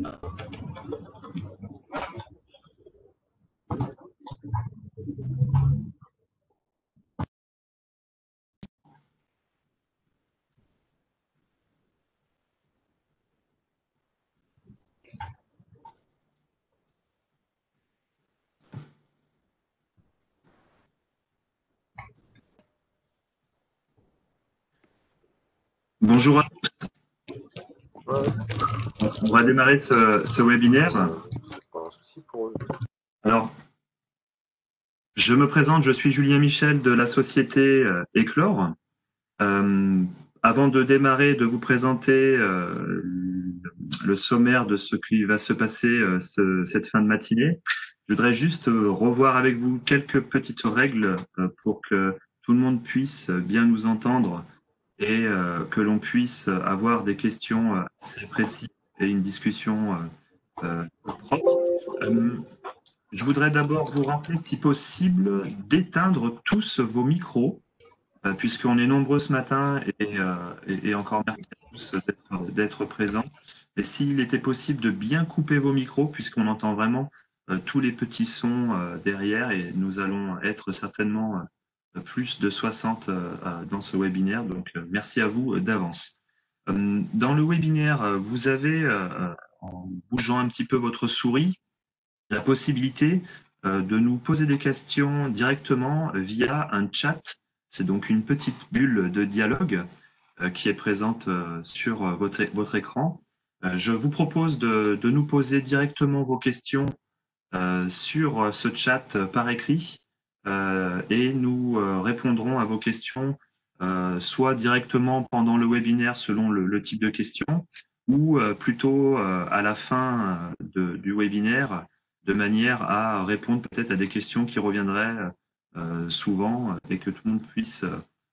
Bonjour à tous. On va démarrer ce webinaire. Alors, je me présente, je suis Julien Michel de la société Éclore. Avant de démarrer, de vous présenter le sommaire de ce qui va se passer cette fin de matinée, je voudrais juste revoir avec vous quelques petites règles pour que tout le monde puisse bien nous entendre et que l'on puisse avoir des questions assez précises et une discussion propre. Je voudrais d'abord vous rappeler, si possible, d'éteindre tous vos micros, puisqu'on est nombreux ce matin et encore merci à tous d'être présents. Et s'il était possible de bien couper vos micros, puisqu'on entend vraiment tous les petits sons derrière et nous allons être certainement plus de 60 dans ce webinaire. Donc, merci à vous d'avance. Dans le webinaire, vous avez, en bougeant un petit peu votre souris, la possibilité de nous poser des questions directement via un chat. C'est donc une petite bulle de dialogue qui est présente sur votre écran. Je vous propose de nous poser directement vos questions sur ce chat par écrit et nous répondrons à vos questions soit directement pendant le webinaire selon le type de question ou plutôt à la fin du webinaire de manière à répondre peut-être à des questions qui reviendraient souvent et que tout le monde puisse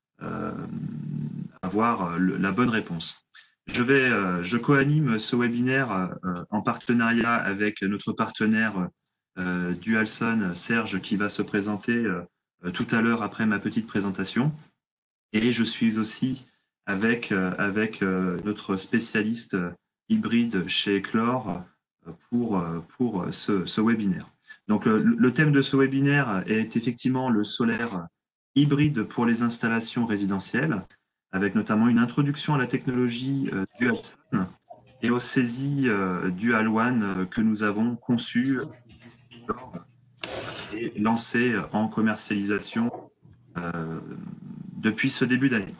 avoir la bonne réponse. Je co-anime ce webinaire en partenariat avec notre partenaire Dualson, Serge, qui va se présenter tout à l'heure après ma petite présentation. Et je suis aussi avec notre spécialiste hybride chez Éclore pour ce webinaire. Donc, le thème de ce webinaire est effectivement le solaire hybride pour les installations résidentielles, avec notamment une introduction à la technologie Dualson et aux saisies Dual One que nous avons conçues et lancées en commercialisation depuis ce début d'année.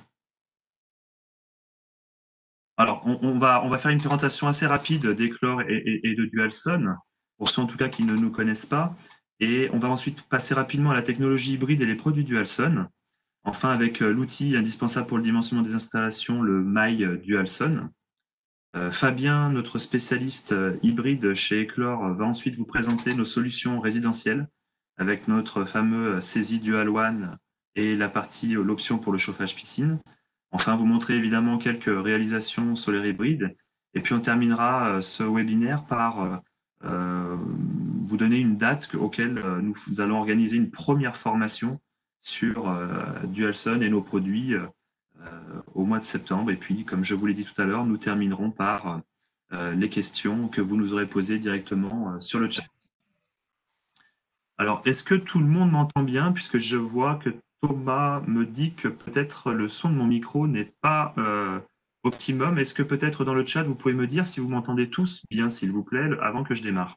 Alors, on va faire une présentation assez rapide d'Éclore et de Dualson, pour ceux en tout cas qui ne nous connaissent pas. Et on va ensuite passer rapidement à la technologie hybride et les produits Dualson. Enfin, avec l'outil indispensable pour le dimensionnement des installations, le My Dualson. Fabien, notre spécialiste hybride chez Éclore, va ensuite vous présenter nos solutions résidentielles avec notre fameux saisie Dual One et l'option pour le chauffage piscine. Enfin, vous montrer évidemment quelques réalisations solaires hybrides. Et puis, on terminera ce webinaire par vous donner une date auquel nous allons organiser une première formation sur Dualson et nos produits au mois de septembre. Et puis, comme je vous l'ai dit tout à l'heure, nous terminerons par les questions que vous nous aurez posées directement sur le chat. Alors, est-ce que tout le monde m'entend bien, puisque je vois que Thomas me dit que peut-être le son de mon micro n'est pas optimum. Est-ce que peut-être dans le chat, vous pouvez me dire si vous m'entendez tous bien, s'il vous plaît, avant que je démarre?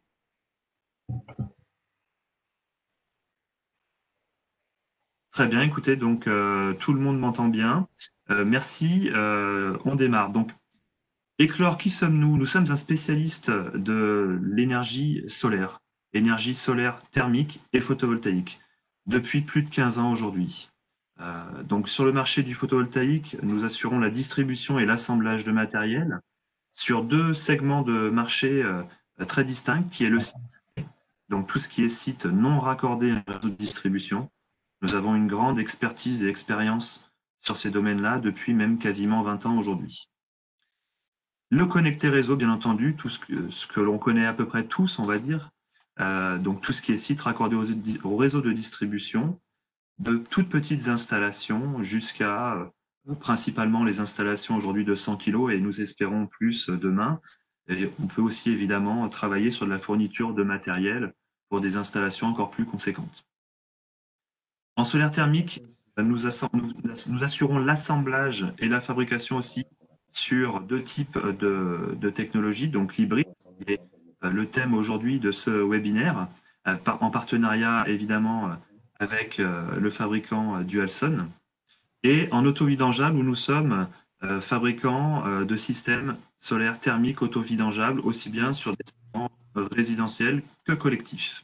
Très bien, écoutez, donc tout le monde m'entend bien. Merci, on démarre. Donc, Éclore, qui sommes-nous? Nous sommes un spécialiste de l'énergie solaire thermique et photovoltaïque, depuis plus de 15 ans aujourd'hui. Donc sur le marché du photovoltaïque, nous assurons la distribution et l'assemblage de matériel sur deux segments de marché très distincts, qui est le site, donc tout ce qui est site non raccordé à un réseau de distribution. Nous avons une grande expertise et expérience sur ces domaines-là depuis même quasiment 20 ans aujourd'hui. Le connecté réseau, bien entendu, tout ce que l'on connaît à peu près tous, on va dire, donc tout ce qui est site raccordé au réseau de distribution, de toutes petites installations jusqu'à principalement les installations aujourd'hui de 100 kg et nous espérons plus demain, Et on peut aussi évidemment travailler sur de la fourniture de matériel pour des installations encore plus conséquentes. En solaire thermique, nous assurons l'assemblage et la fabrication aussi sur deux types de technologies, donc l'hybride, qui est le thème aujourd'hui de ce webinaire, en partenariat évidemment avec le fabricant Dualson, et en auto-vidangeable où nous sommes fabricants de systèmes solaires thermiques auto-vidangeables, aussi bien sur des segments résidentiels que collectifs.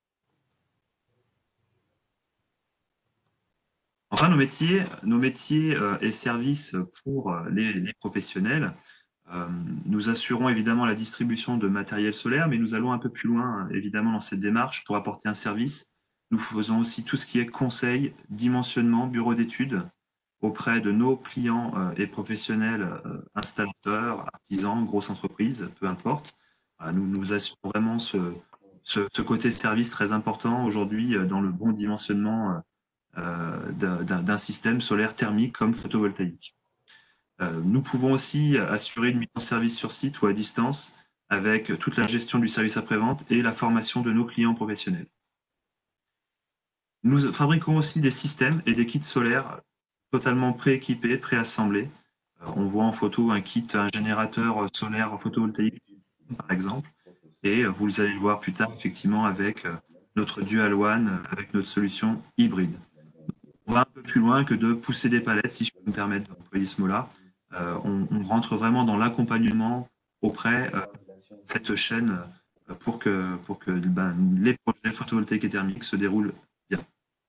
Enfin, nos métiers et services pour les professionnels, nous assurons évidemment la distribution de matériel solaire, mais nous allons un peu plus loin, évidemment, dans cette démarche pour apporter un service. Nous faisons aussi tout ce qui est conseil, dimensionnement, bureau d'études auprès de nos clients et professionnels, installateurs, artisans, grosses entreprises, peu importe. Nous assurons vraiment ce côté service très important aujourd'hui dans le bon dimensionnement d'un système solaire thermique comme photovoltaïque. Nous pouvons aussi assurer une mise en service sur site ou à distance avec toute la gestion du service après-vente et la formation de nos clients professionnels. Nous fabriquons aussi des systèmes et des kits solaires totalement prééquipés, préassemblés. On voit en photo un générateur solaire photovoltaïque, par exemple, et vous allez le voir plus tard, effectivement, avec notre Dual One, avec notre solution hybride. On va un peu plus loin que de pousser des palettes, si je peux me permettre d'employer ce mot-là. On rentre vraiment dans l'accompagnement auprès de cette chaîne pour que les projets photovoltaïques et thermiques se déroulent bien.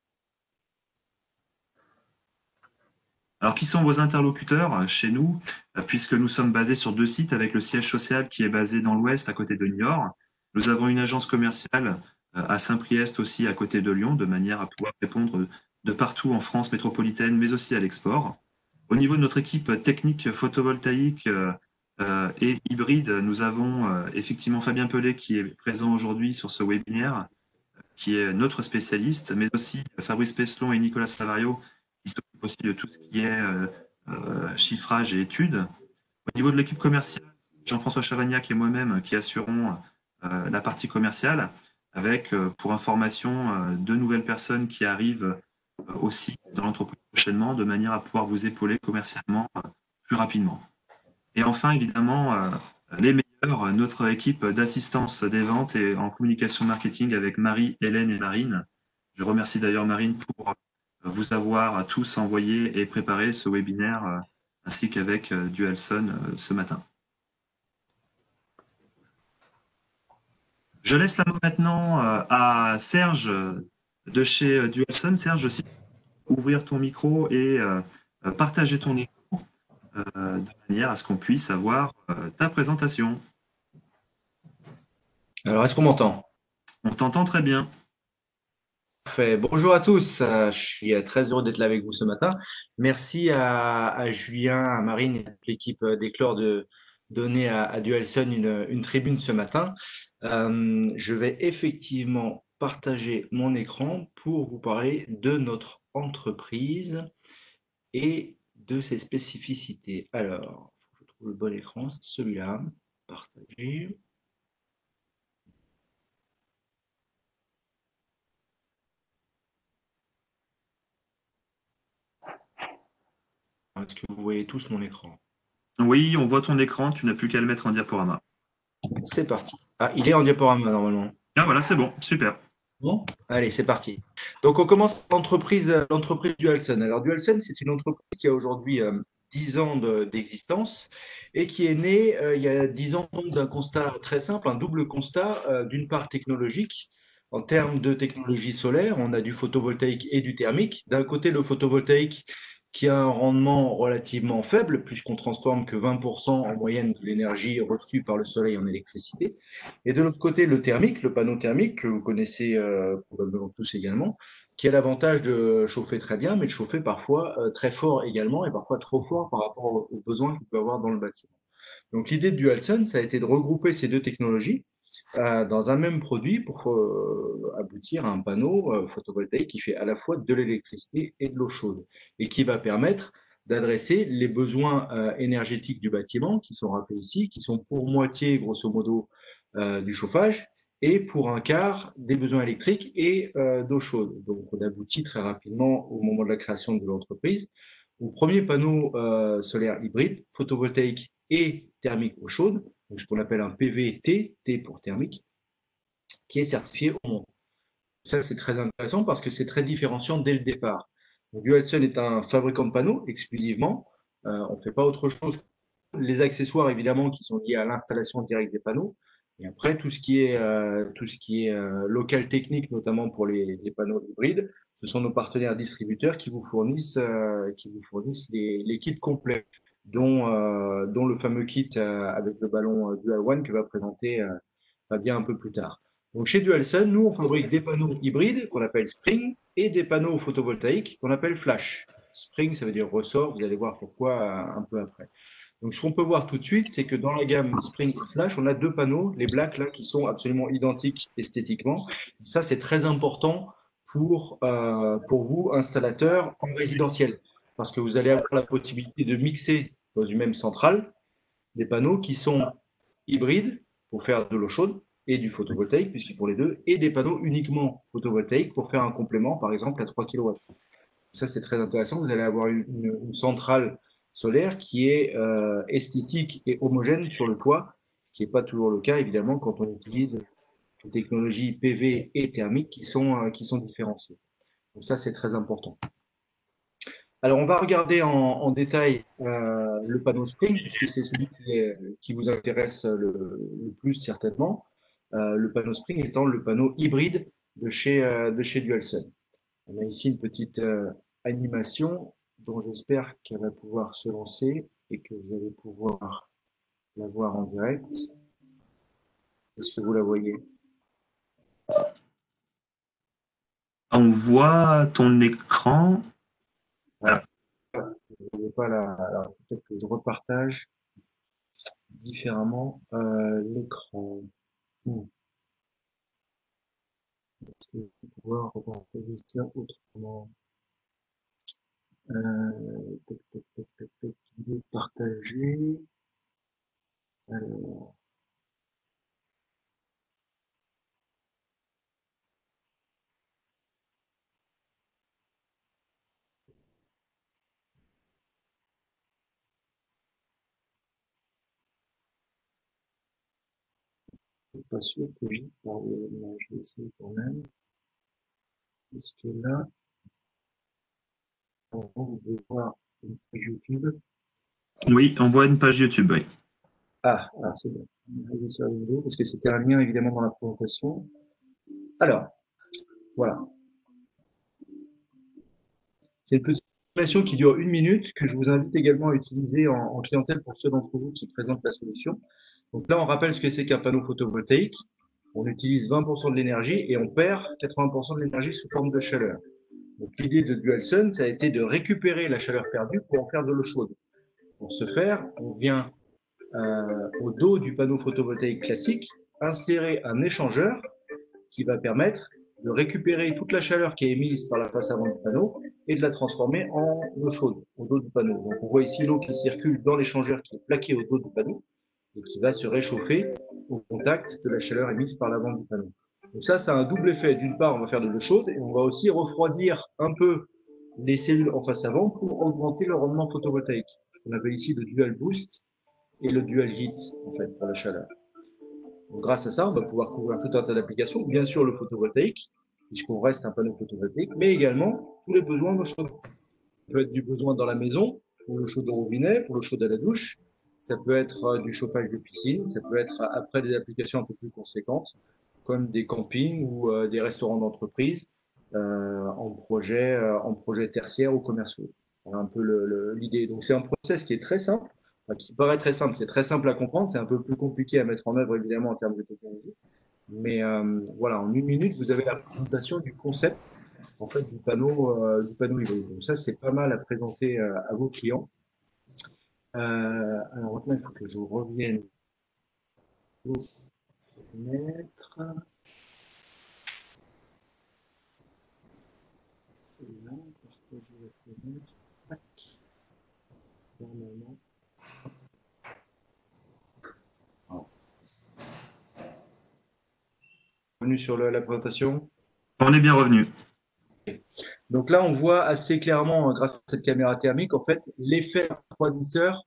Alors, qui sont vos interlocuteurs chez nous, puisque nous sommes basés sur deux sites avec le siège social qui est basé dans l'ouest à côté de Niort. Nous avons une agence commerciale à Saint-Priest aussi à côté de Lyon, de manière à pouvoir répondre de partout en France métropolitaine, mais aussi à l'export. Au niveau de notre équipe technique photovoltaïque et hybride, nous avons effectivement Fabien Pellet qui est présent aujourd'hui sur ce webinaire, qui est notre spécialiste, mais aussi Fabrice Peslon et Nicolas Savario, qui s'occupent aussi de tout ce qui est chiffrage et études. Au niveau de l'équipe commerciale, Jean-François Chavagnac et moi-même qui assurons la partie commerciale, avec, pour information, deux nouvelles personnes qui arrivent aussi dans l'entreprise prochainement, de manière à pouvoir vous épauler commercialement plus rapidement. Et enfin, évidemment, les meilleurs, notre équipe d'assistance des ventes et en communication marketing avec Marie, Hélène et Marine. Je remercie d'ailleurs Marine pour vous avoir tous envoyé et préparé ce webinaire ainsi qu'avec Dualson ce matin. Je laisse la main maintenant à Serge de chez Dualson. Serge, si tu peux ouvrir ton micro et partager ton écran de manière à ce qu'on puisse avoir ta présentation. Alors, est-ce qu'on m'entend? On t'entend très bien. Parfait. Bonjour à tous. Je suis très heureux d'être là avec vous ce matin. Merci à Julien, à Marine et à toute l'équipe d'Éclore de donner à Dualson une tribune ce matin. Je vais effectivement partager mon écran pour vous parler de notre entreprise et de ses spécificités. Alors, je trouve le bon écran, c'est celui-là. Partager. Est-ce que vous voyez tous mon écran? Oui, on voit ton écran, tu n'as plus qu'à le mettre en diaporama. C'est parti. Ah, il est en diaporama normalement. Ah voilà, c'est bon, super. Bon, allez, c'est parti. Donc, on commence l'entreprise Dualson. Alors, Dualson, c'est une entreprise qui a aujourd'hui 10 ans d'existence et qui est née il y a 10 ans donc, d'un constat très simple, un double constat, d'une part technologique. En termes de technologie solaire, on a du photovoltaïque et du thermique. D'un côté, le photovoltaïque qui a un rendement relativement faible, puisqu'on transforme que 20% en moyenne de l'énergie reçue par le soleil en électricité. Et de l'autre côté, le thermique, le panneau thermique, que vous connaissez probablement tous également, qui a l'avantage de chauffer très bien, mais de chauffer parfois très fort également, et parfois trop fort par rapport aux besoins qu'il peut avoir dans le bâtiment. Donc l'idée de Dualson, ça a été de regrouper ces deux technologies dans un même produit pour aboutir à un panneau photovoltaïque qui fait à la fois de l'électricité et de l'eau chaude, et qui va permettre d'adresser les besoins énergétiques du bâtiment, qui sont rappelés ici, qui sont pour moitié, grosso modo, du chauffage, et pour un quart des besoins électriques et d'eau chaude. Donc, on aboutit très rapidement, au moment de la création de l'entreprise, au premier panneau solaire hybride, photovoltaïque et thermique eau chaude, donc ce qu'on appelle un PVT, T pour thermique, qui est certifié au monde. Ça, c'est très intéressant parce que c'est très différenciant dès le départ. Donc, Dualsun est un fabricant de panneaux exclusivement. On ne fait pas autre chose. Les accessoires, évidemment, qui sont liés à l'installation directe des panneaux. Et après, tout ce qui est local technique, notamment pour les panneaux hybrides, ce sont nos partenaires distributeurs qui vous fournissent les kits complets, dont le fameux kit avec le ballon Dual One que va présenter Fabien un peu plus tard. Donc chez Dualsun, nous, on fabrique des panneaux hybrides qu'on appelle Spring et des panneaux photovoltaïques qu'on appelle Flash. Spring, ça veut dire ressort, vous allez voir pourquoi un peu après. Donc ce qu'on peut voir tout de suite, c'est que dans la gamme Spring et Flash, on a deux panneaux, les Black, là, qui sont absolument identiques esthétiquement. Ça, c'est très important pour vous, installateurs en résidentiel, parce que vous allez avoir la possibilité de mixer dans une même centrale des panneaux qui sont hybrides pour faire de l'eau chaude et du photovoltaïque, puisqu'ils font les deux, et des panneaux uniquement photovoltaïques pour faire un complément, par exemple, à 3 kW. Ça, c'est très intéressant. Vous allez avoir une centrale solaire qui est esthétique et homogène sur le toit, ce qui n'est pas toujours le cas, évidemment, quand on utilise les technologies PV et thermiques qui sont différenciées. Donc ça, c'est très important. Alors, on va regarder en détail le panneau Spring, puisque c'est celui qui vous intéresse le plus certainement. Le panneau Spring étant le panneau hybride de chez Dualsun. On a ici une petite animation dont j'espère qu'elle va pouvoir se lancer et que vous allez pouvoir la voir en direct. Est-ce que vous la voyez? On voit ton écran. Ah, vous ne voyez pas la. Alors, peut-être que je repartage différemment l'écran. Est-ce que je vais pouvoir repartager ça autrement? Tac, tac, tac, tac, tac, partager. Alors, je ne suis pas sûr que j'y parle, mais je vais essayer quand même. Est-ce que là, vous pouvez voir une page YouTube? Oui, on voit une page YouTube, oui. C'est bon. On va aller sur la vidéo parce que c'était un lien évidemment dans la présentation. Alors, voilà. C'est une petite présentation qui dure 1 minute que je vous invite également à utiliser en clientèle pour ceux d'entre vous qui présentent la solution. Donc là, on rappelle ce que c'est qu'un panneau photovoltaïque. On utilise 20% de l'énergie et on perd 80% de l'énergie sous forme de chaleur. Donc l'idée de Dualsun, ça a été de récupérer la chaleur perdue pour en faire de l'eau chaude. Pour ce faire, on vient au dos du panneau photovoltaïque classique insérer un échangeur qui va permettre de récupérer toute la chaleur qui est émise par la face avant du panneau et de la transformer en eau chaude au dos du panneau. Donc on voit ici l'eau qui circule dans l'échangeur qui est plaqué au dos du panneau et qui va se réchauffer au contact de la chaleur émise par l'avant du panneau. Donc ça a un double effet. D'une part, on va faire de l'eau chaude et on va aussi refroidir un peu les cellules en face avant pour augmenter le rendement photovoltaïque. Ce qu'on appelle ici le dual boost et le dual heat, en fait, pour la chaleur. Donc, grâce à ça, on va pouvoir couvrir tout un tas d'applications, bien sûr le photovoltaïque, puisqu'on reste un panneau photovoltaïque, mais également tous les besoins d'eau chaude. Ça peut être du besoin dans la maison, pour l'eau chaude au robinet, pour l'eau chaude à la douche. Ça peut être du chauffage de piscine, ça peut être après des applications un peu plus conséquentes, comme des campings ou des restaurants d'entreprise en projet tertiaire ou commerciaux. Voilà un peu l'idée. Donc c'est un process qui est très simple, enfin, qui paraît très simple, c'est très simple à comprendre, c'est un peu plus compliqué à mettre en œuvre évidemment en termes de technologie. Mais voilà, en 1 minute, vous avez la présentation du concept en fait du panneau hybride. Donc ça, c'est pas mal à présenter à vos clients. Alors maintenant, il faut que je revienne aux fenêtres. C'est là, partager la fenêtre. Tac. Normalement. Revenu sur la présentation. On est bien revenu. Donc là, on voit assez clairement, grâce à cette caméra thermique, en fait, l'effet refroidisseur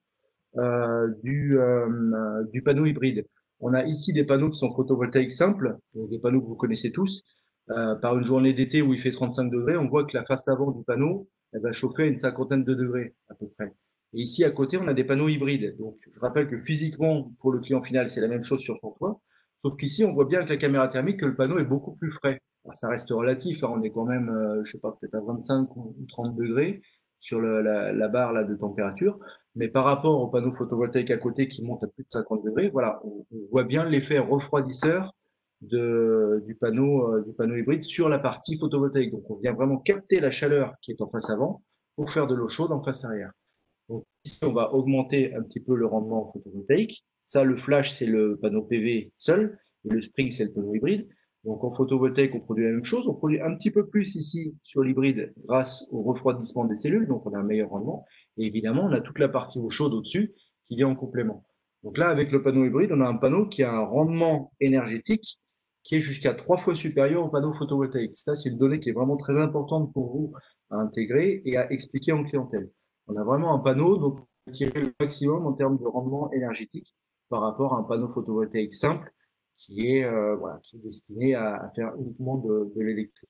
du panneau hybride. On a ici des panneaux qui sont photovoltaïques simples, donc des panneaux que vous connaissez tous. Par une journée d'été où il fait 35 degrés, on voit que la face avant du panneau, elle va chauffer à une cinquantaine de degrés à peu près. Et ici à côté, on a des panneaux hybrides. Donc je rappelle que physiquement, pour le client final, c'est la même chose sur son toit. Sauf qu'ici, on voit bien avec la caméra thermique que le panneau est beaucoup plus frais. Alors, ça reste relatif, hein, on est quand même, je sais pas, peut-être à 25 ou 30 degrés sur la barre là, de température. Mais par rapport au panneau photovoltaïque à côté qui monte à plus de 50 degrés, voilà, on voit bien l'effet refroidisseur du panneau hybride sur la partie photovoltaïque. Donc, on vient vraiment capter la chaleur qui est en face avant pour faire de l'eau chaude en face arrière. Donc, ici, on va augmenter un petit peu le rendement photovoltaïque. Ça, le flash, c'est le panneau PV seul, et le spring, c'est le panneau hybride. Donc, en photovoltaïque, on produit la même chose. On produit un petit peu plus ici sur l'hybride grâce au refroidissement des cellules, donc on a un meilleur rendement. Et évidemment, on a toute la partie eau chaude au-dessus qui vient en complément. Donc là, avec le panneau hybride, on a un panneau qui a un rendement énergétique qui est jusqu'à 3 fois supérieur au panneau photovoltaïque. Ça, c'est une donnée qui est vraiment très importante pour vous à intégrer et à expliquer en clientèle. On a vraiment un panneau, donc on va tirer le maximum en termes de rendement énergétique par rapport à un panneau photovoltaïque simple qui est destiné à faire uniquement de l'électricité.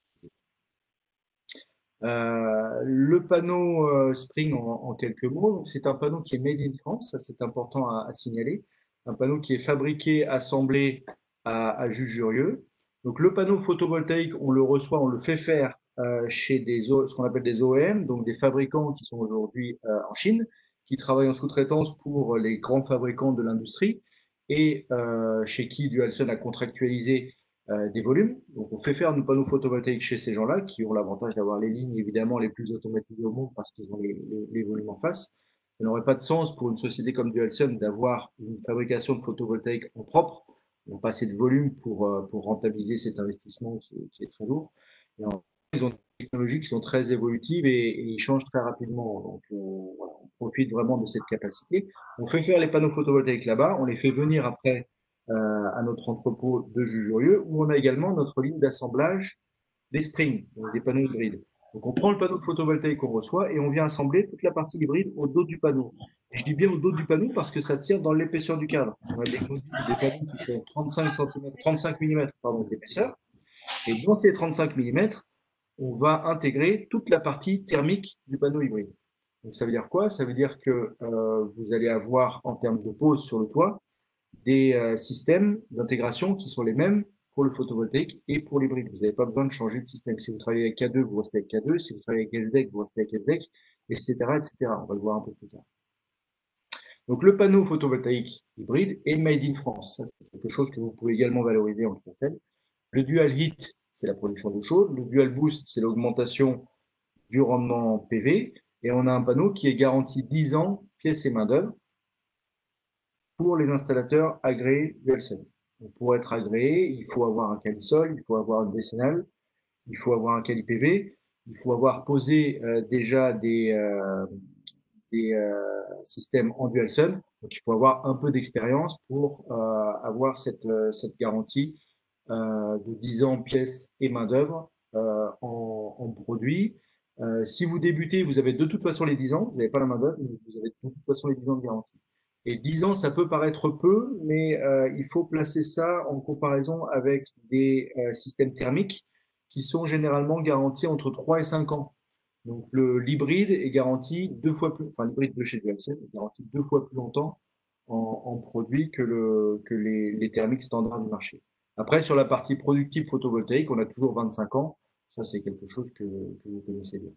Le panneau Spring en quelques mots, c'est un panneau qui est made in France, ça c'est important à signaler. Un panneau qui est fabriqué, assemblé à Jujurieux. Donc le panneau photovoltaïque, on le reçoit, on le fait faire chez ce qu'on appelle des OEM, donc des fabricants qui sont aujourd'hui en Chine, qui travaillent en sous-traitance pour les grands fabricants de l'industrie et chez qui Dualsun a contractualisé des volumes. Donc, on fait faire nos panneaux photovoltaïques chez ces gens-là qui ont l'avantage d'avoir les lignes évidemment les plus automatisées au monde parce qu'ils ont les volumes en face. Ça n'aurait pas de sens pour une société comme Dualsun d'avoir une fabrication de photovoltaïque en propre. Ils n'ont pas assez de volume pour rentabiliser cet investissement qui est très lourd. Et ils ont des technologies qui sont très évolutives et ils changent très rapidement. Donc, voilà, on profite vraiment de cette capacité. On fait faire les panneaux photovoltaïques là-bas, on les fait venir après à notre entrepôt de Jujurieux, où on a également notre ligne d'assemblage des springs, donc des panneaux hybrides. Donc on prend le panneau photovoltaïque qu'on reçoit et on vient assembler toute la partie hybride au dos du panneau. Et je dis bien au dos du panneau parce que ça tire dans l'épaisseur du cadre. On a des panneaux qui font 35 cm, 35 mm d'épaisseur. Et dans ces 35 mm, on va intégrer toute la partie thermique du panneau hybride. Donc ça veut dire quoi? Ça veut dire que vous allez avoir en termes de pose sur le toit des systèmes d'intégration qui sont les mêmes pour le photovoltaïque et pour l'hybride. Vous n'avez pas besoin de changer de système. Si vous travaillez avec K2, vous restez avec K2. Si vous travaillez avec SDEC, vous restez avec SDEC, etc., etc. On va le voir un peu plus tard. Donc, le panneau photovoltaïque hybride est made in France. Ça, c'est quelque chose que vous pouvez également valoriser en clientèle. Le dual heat, c'est la production d'eau chaude. Le dual boost, c'est l'augmentation du rendement PV. Et on a un panneau qui est garanti 10 ans, pièces et main-d'œuvre, pour les installateurs agréés Dualsun. Pour être agréé, il faut avoir un calisol, il faut avoir une décennale, il faut avoir un cali PV, il faut avoir posé déjà des systèmes en Dualsun. Donc, il faut avoir un peu d'expérience pour avoir cette garantie de 10 ans pièces et main-d'œuvre en produit. Si vous débutez, vous avez de toute façon les 10 ans, vous n'avez pas la main-d'œuvre, vous avez de toute façon les 10 ans de garantie. Et 10 ans, ça peut paraître peu, mais il faut placer ça en comparaison avec des systèmes thermiques qui sont généralement garantis entre 3 et 5 ans. Donc l'hybride est garanti 2 fois plus, enfin l'hybride de chez Dualsun est garanti 2 fois plus longtemps en produit que les thermiques standards du marché. Après, sur la partie productive photovoltaïque, on a toujours 25 ans. Ça, c'est quelque chose que vous connaissez bien.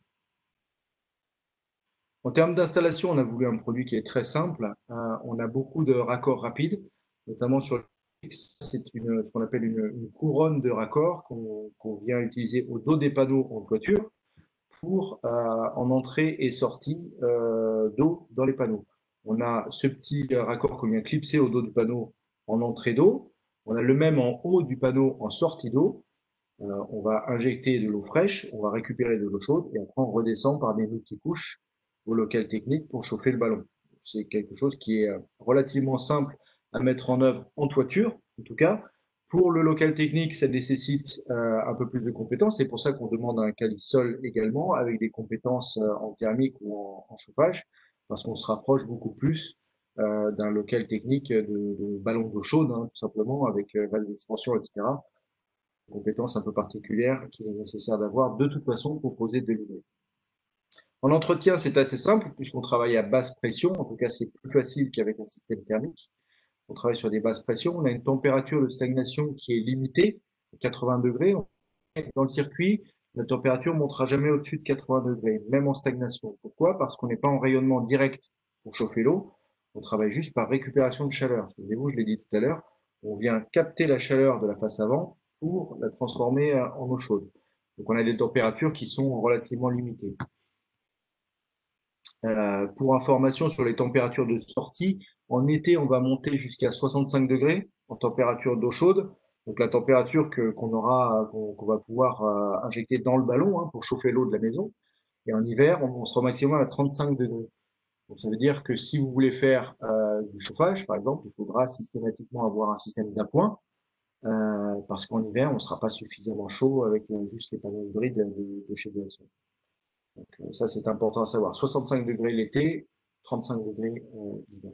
En termes d'installation, on a voulu un produit qui est très simple. On a beaucoup de raccords rapides, notamment sur c'est ce qu'on appelle une couronne de raccords qu'on vient utiliser au dos des panneaux en toiture pour en entrée et sortie d'eau dans les panneaux. On a ce petit raccord qu'on vient clipser au dos du panneau en entrée d'eau. On a le même en haut du panneau en sortie d'eau. On va injecter de l'eau fraîche, on va récupérer de l'eau chaude et après on redescend par des multicouches au local technique pour chauffer le ballon. C'est quelque chose qui est relativement simple à mettre en œuvre en toiture, en tout cas. Pour le local technique, ça nécessite un peu plus de compétences. C'est pour ça qu'on demande un calisol également, avec des compétences en thermique ou en chauffage, parce qu'on se rapproche beaucoup plus d'un local technique de ballon d'eau chaude, hein, tout simplement, avec valve d'expansion, etc. Compétences un peu particulières qu'il est nécessaire d'avoir de toute façon pour poser de l'hybride. En entretien, c'est assez simple, puisqu'on travaille à basse pression. En tout cas, c'est plus facile qu'avec un système thermique. On travaille sur des basses pressions. On a une température de stagnation qui est limitée, 80 degrés. Dans le circuit, la température ne montera jamais au-dessus de 80 degrés, même en stagnation. Pourquoi? Parce qu'on n'est pas en rayonnement direct pour chauffer l'eau. On travaille juste par récupération de chaleur. Souvenez-vous, je l'ai dit tout à l'heure, on vient capter la chaleur de la face avant pour la transformer en eau chaude. Donc on a des températures qui sont relativement limitées. Pour information sur les températures de sortie, en été, on va monter jusqu'à 65 degrés en température d'eau chaude. Donc la température qu'on va pouvoir injecter dans le ballon pour chauffer l'eau de la maison. Et en hiver, on sera au maximum à 35 degrés. Donc ça veut dire que si vous voulez faire du chauffage, par exemple, il faudra systématiquement avoir un système d'appoint, parce qu'en hiver, on ne sera pas suffisamment chaud avec juste les panneaux hybrides de chez Dyson. Donc, ça, c'est important à savoir. 65 degrés l'été, 35 degrés l'hiver.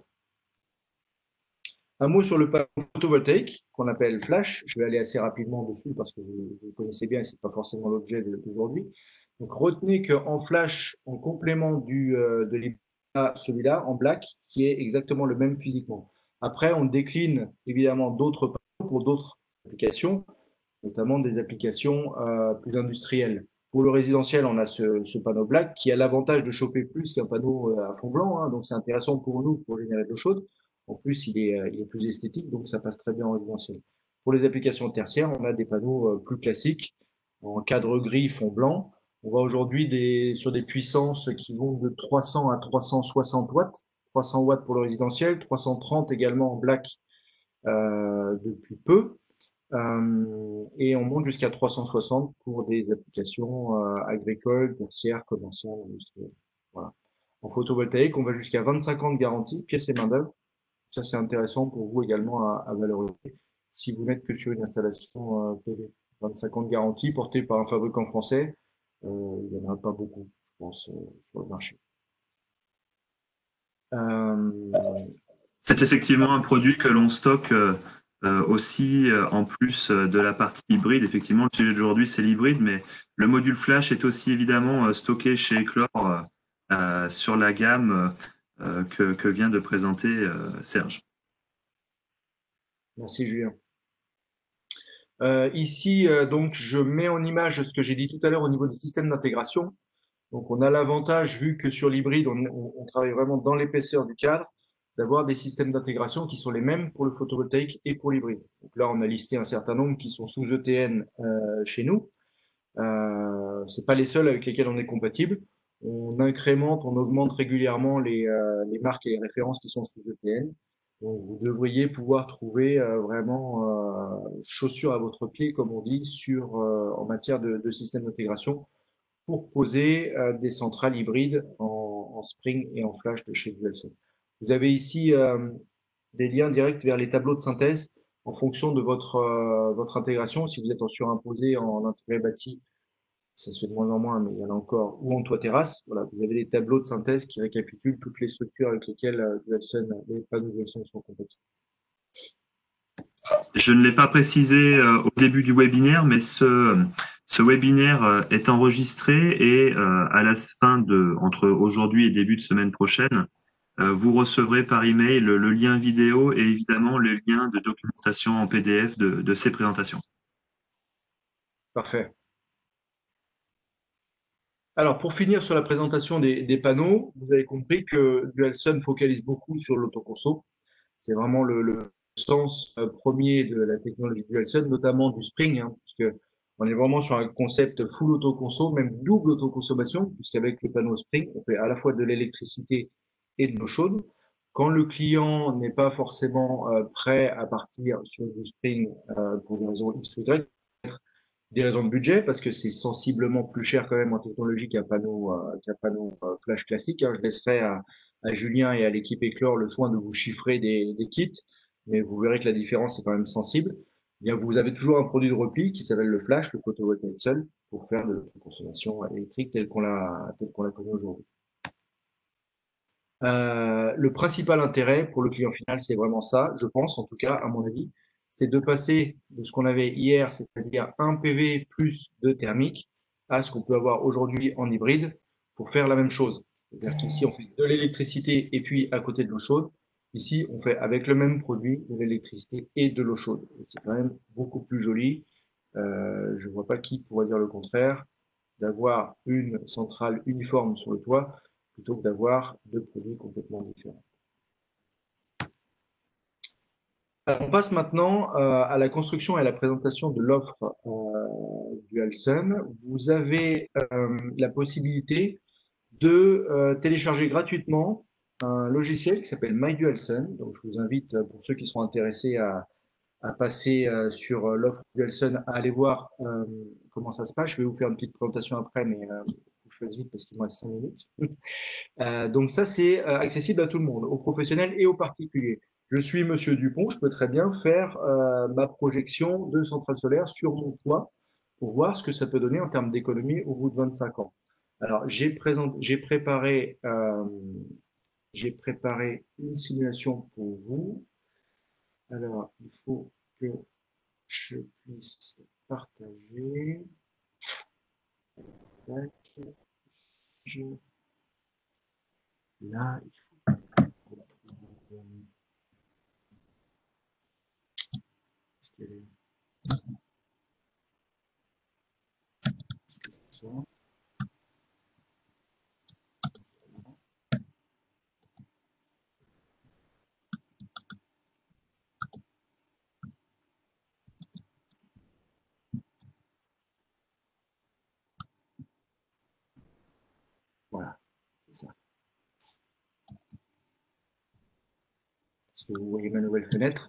Un mot sur le panneau photovoltaïque qu'on appelle flash. Je vais aller assez rapidement dessus parce que vous connaissez bien, c'est pas forcément l'objet d'aujourd'hui. Donc retenez qu'en flash, en complément de celui-là en black, qui est exactement le même physiquement. Après, on décline évidemment d'autres panneaux pour d'autres applications, notamment des applications plus industrielles. Pour le résidentiel, on a ce panneau black qui a l'avantage de chauffer plus qu'un panneau à fond blanc, hein, donc c'est intéressant pour nous pour générer de l'eau chaude. En plus, il est plus esthétique, donc ça passe très bien en résidentiel. Pour les applications tertiaires, on a des panneaux plus classiques en cadre gris, fond blanc. On va aujourd'hui sur des puissances qui vont de 300 à 360 watts. 300 watts pour le résidentiel, 330 également en black depuis peu. Et on monte jusqu'à 360 pour des applications agricoles, tertiaires, commerciales, industrielles. Voilà. En photovoltaïque, on va jusqu'à 25 ans de garantie, pièces et main-d'œuvre. Ça, c'est intéressant pour vous également à valoriser si vous n'êtes que sur une installation PV. 25 ans de garantie portée par un fabricant français, il n'y en a pas beaucoup, je pense, sur le marché. C'est effectivement un produit que l'on stocke aussi en plus de la partie hybride. Effectivement, le sujet d'aujourd'hui, c'est l'hybride, mais le module flash est aussi évidemment stocké chez Eclore sur la gamme que vient de présenter Serge. Merci Julien. Ici, donc, je mets en image ce que j'ai dit tout à l'heure au niveau des systèmes d'intégration. Donc, on a l'avantage, vu que sur l'hybride, on travaille vraiment dans l'épaisseur du cadre, d'avoir des systèmes d'intégration qui sont les mêmes pour le photovoltaïque et pour l'hybride. Donc là, on a listé un certain nombre qui sont sous ETN chez nous. C'est pas les seuls avec lesquels on est compatible. On incrémente, on augmente régulièrement les marques et les références qui sont sous ETN. Donc, vous devriez pouvoir trouver vraiment chaussures à votre pied, comme on dit, en matière de système d'intégration pour poser des centrales hybrides en Spring et en Flash de chez Dualson. Vous avez ici des liens directs vers les tableaux de synthèse en fonction de votre intégration. Si vous êtes en surimposé, en intégré bâti, ça se fait de moins en moins, mais il y en a encore, ou en toit terrasse. Voilà, vous avez des tableaux de synthèse qui récapitulent toutes les structures avec lesquelles les panneaux Dualson sont compatibles. Je ne l'ai pas précisé au début du webinaire, mais ce webinaire est enregistré et à la fin entre aujourd'hui et début de semaine prochaine, vous recevrez par email le lien vidéo et évidemment le lien de documentation en PDF de ces présentations. Parfait. Alors, pour finir sur la présentation des panneaux, vous avez compris que Dualson focalise beaucoup sur l'autoconso. C'est vraiment le sens premier de la technologie Dualson, notamment du Spring, puisque on est vraiment sur un concept full autoconso, même double autoconsommation, puisqu'avec le panneau Spring, on fait à la fois de l'électricité et de l'eau chaude. Quand le client n'est pas forcément prêt à partir sur du Spring pour des raisons X ou Y, des raisons de budget, parce que c'est sensiblement plus cher quand même en technologie qu'un panneau flash classique. Je laisserai à Julien et à l'équipe Éclore le soin de vous chiffrer des kits, mais vous verrez que la différence est quand même sensible. Eh bien, vous avez toujours un produit de repli qui s'appelle le flash, le photovoltaïque seul, pour faire de la consommation électrique telle qu'on la connaît aujourd'hui. Le principal intérêt pour le client final, c'est vraiment ça, je pense, en tout cas, à mon avis, c'est de passer de ce qu'on avait hier, c'est-à-dire un PV plus 2 thermiques, à ce qu'on peut avoir aujourd'hui en hybride pour faire la même chose. C'est-à-dire qu'ici, on fait de l'électricité et puis à côté de l'eau chaude. Ici, on fait avec le même produit de l'électricité et de l'eau chaude. C'est quand même beaucoup plus joli. Je ne vois pas qui pourrait dire le contraire, d'avoir une centrale uniforme sur le toit plutôt que d'avoir deux produits complètement différents. Alors, on passe maintenant à la construction et à la présentation de l'offre DualSun. Vous avez la possibilité de télécharger gratuitement un logiciel qui s'appelle MyDualSun. Donc, je vous invite, pour ceux qui sont intéressés à passer sur l'offre DualSun, à aller voir comment ça se passe. Je vais vous faire une petite présentation après, mais je fais vite parce qu'il me reste 5 minutes. Donc ça, c'est accessible à tout le monde, aux professionnels et aux particuliers. Je suis Monsieur Dupont, je peux très bien faire ma projection de centrale solaire sur mon toit pour voir ce que ça peut donner en termes d'économie au bout de 25 ans. Alors, j'ai préparé une simulation pour vous. Alors, il faut que je puisse partager. Tac. Là, il faut ça. Voilà, c'est ça. Est-ce que vous voyez ma nouvelle fenêtre?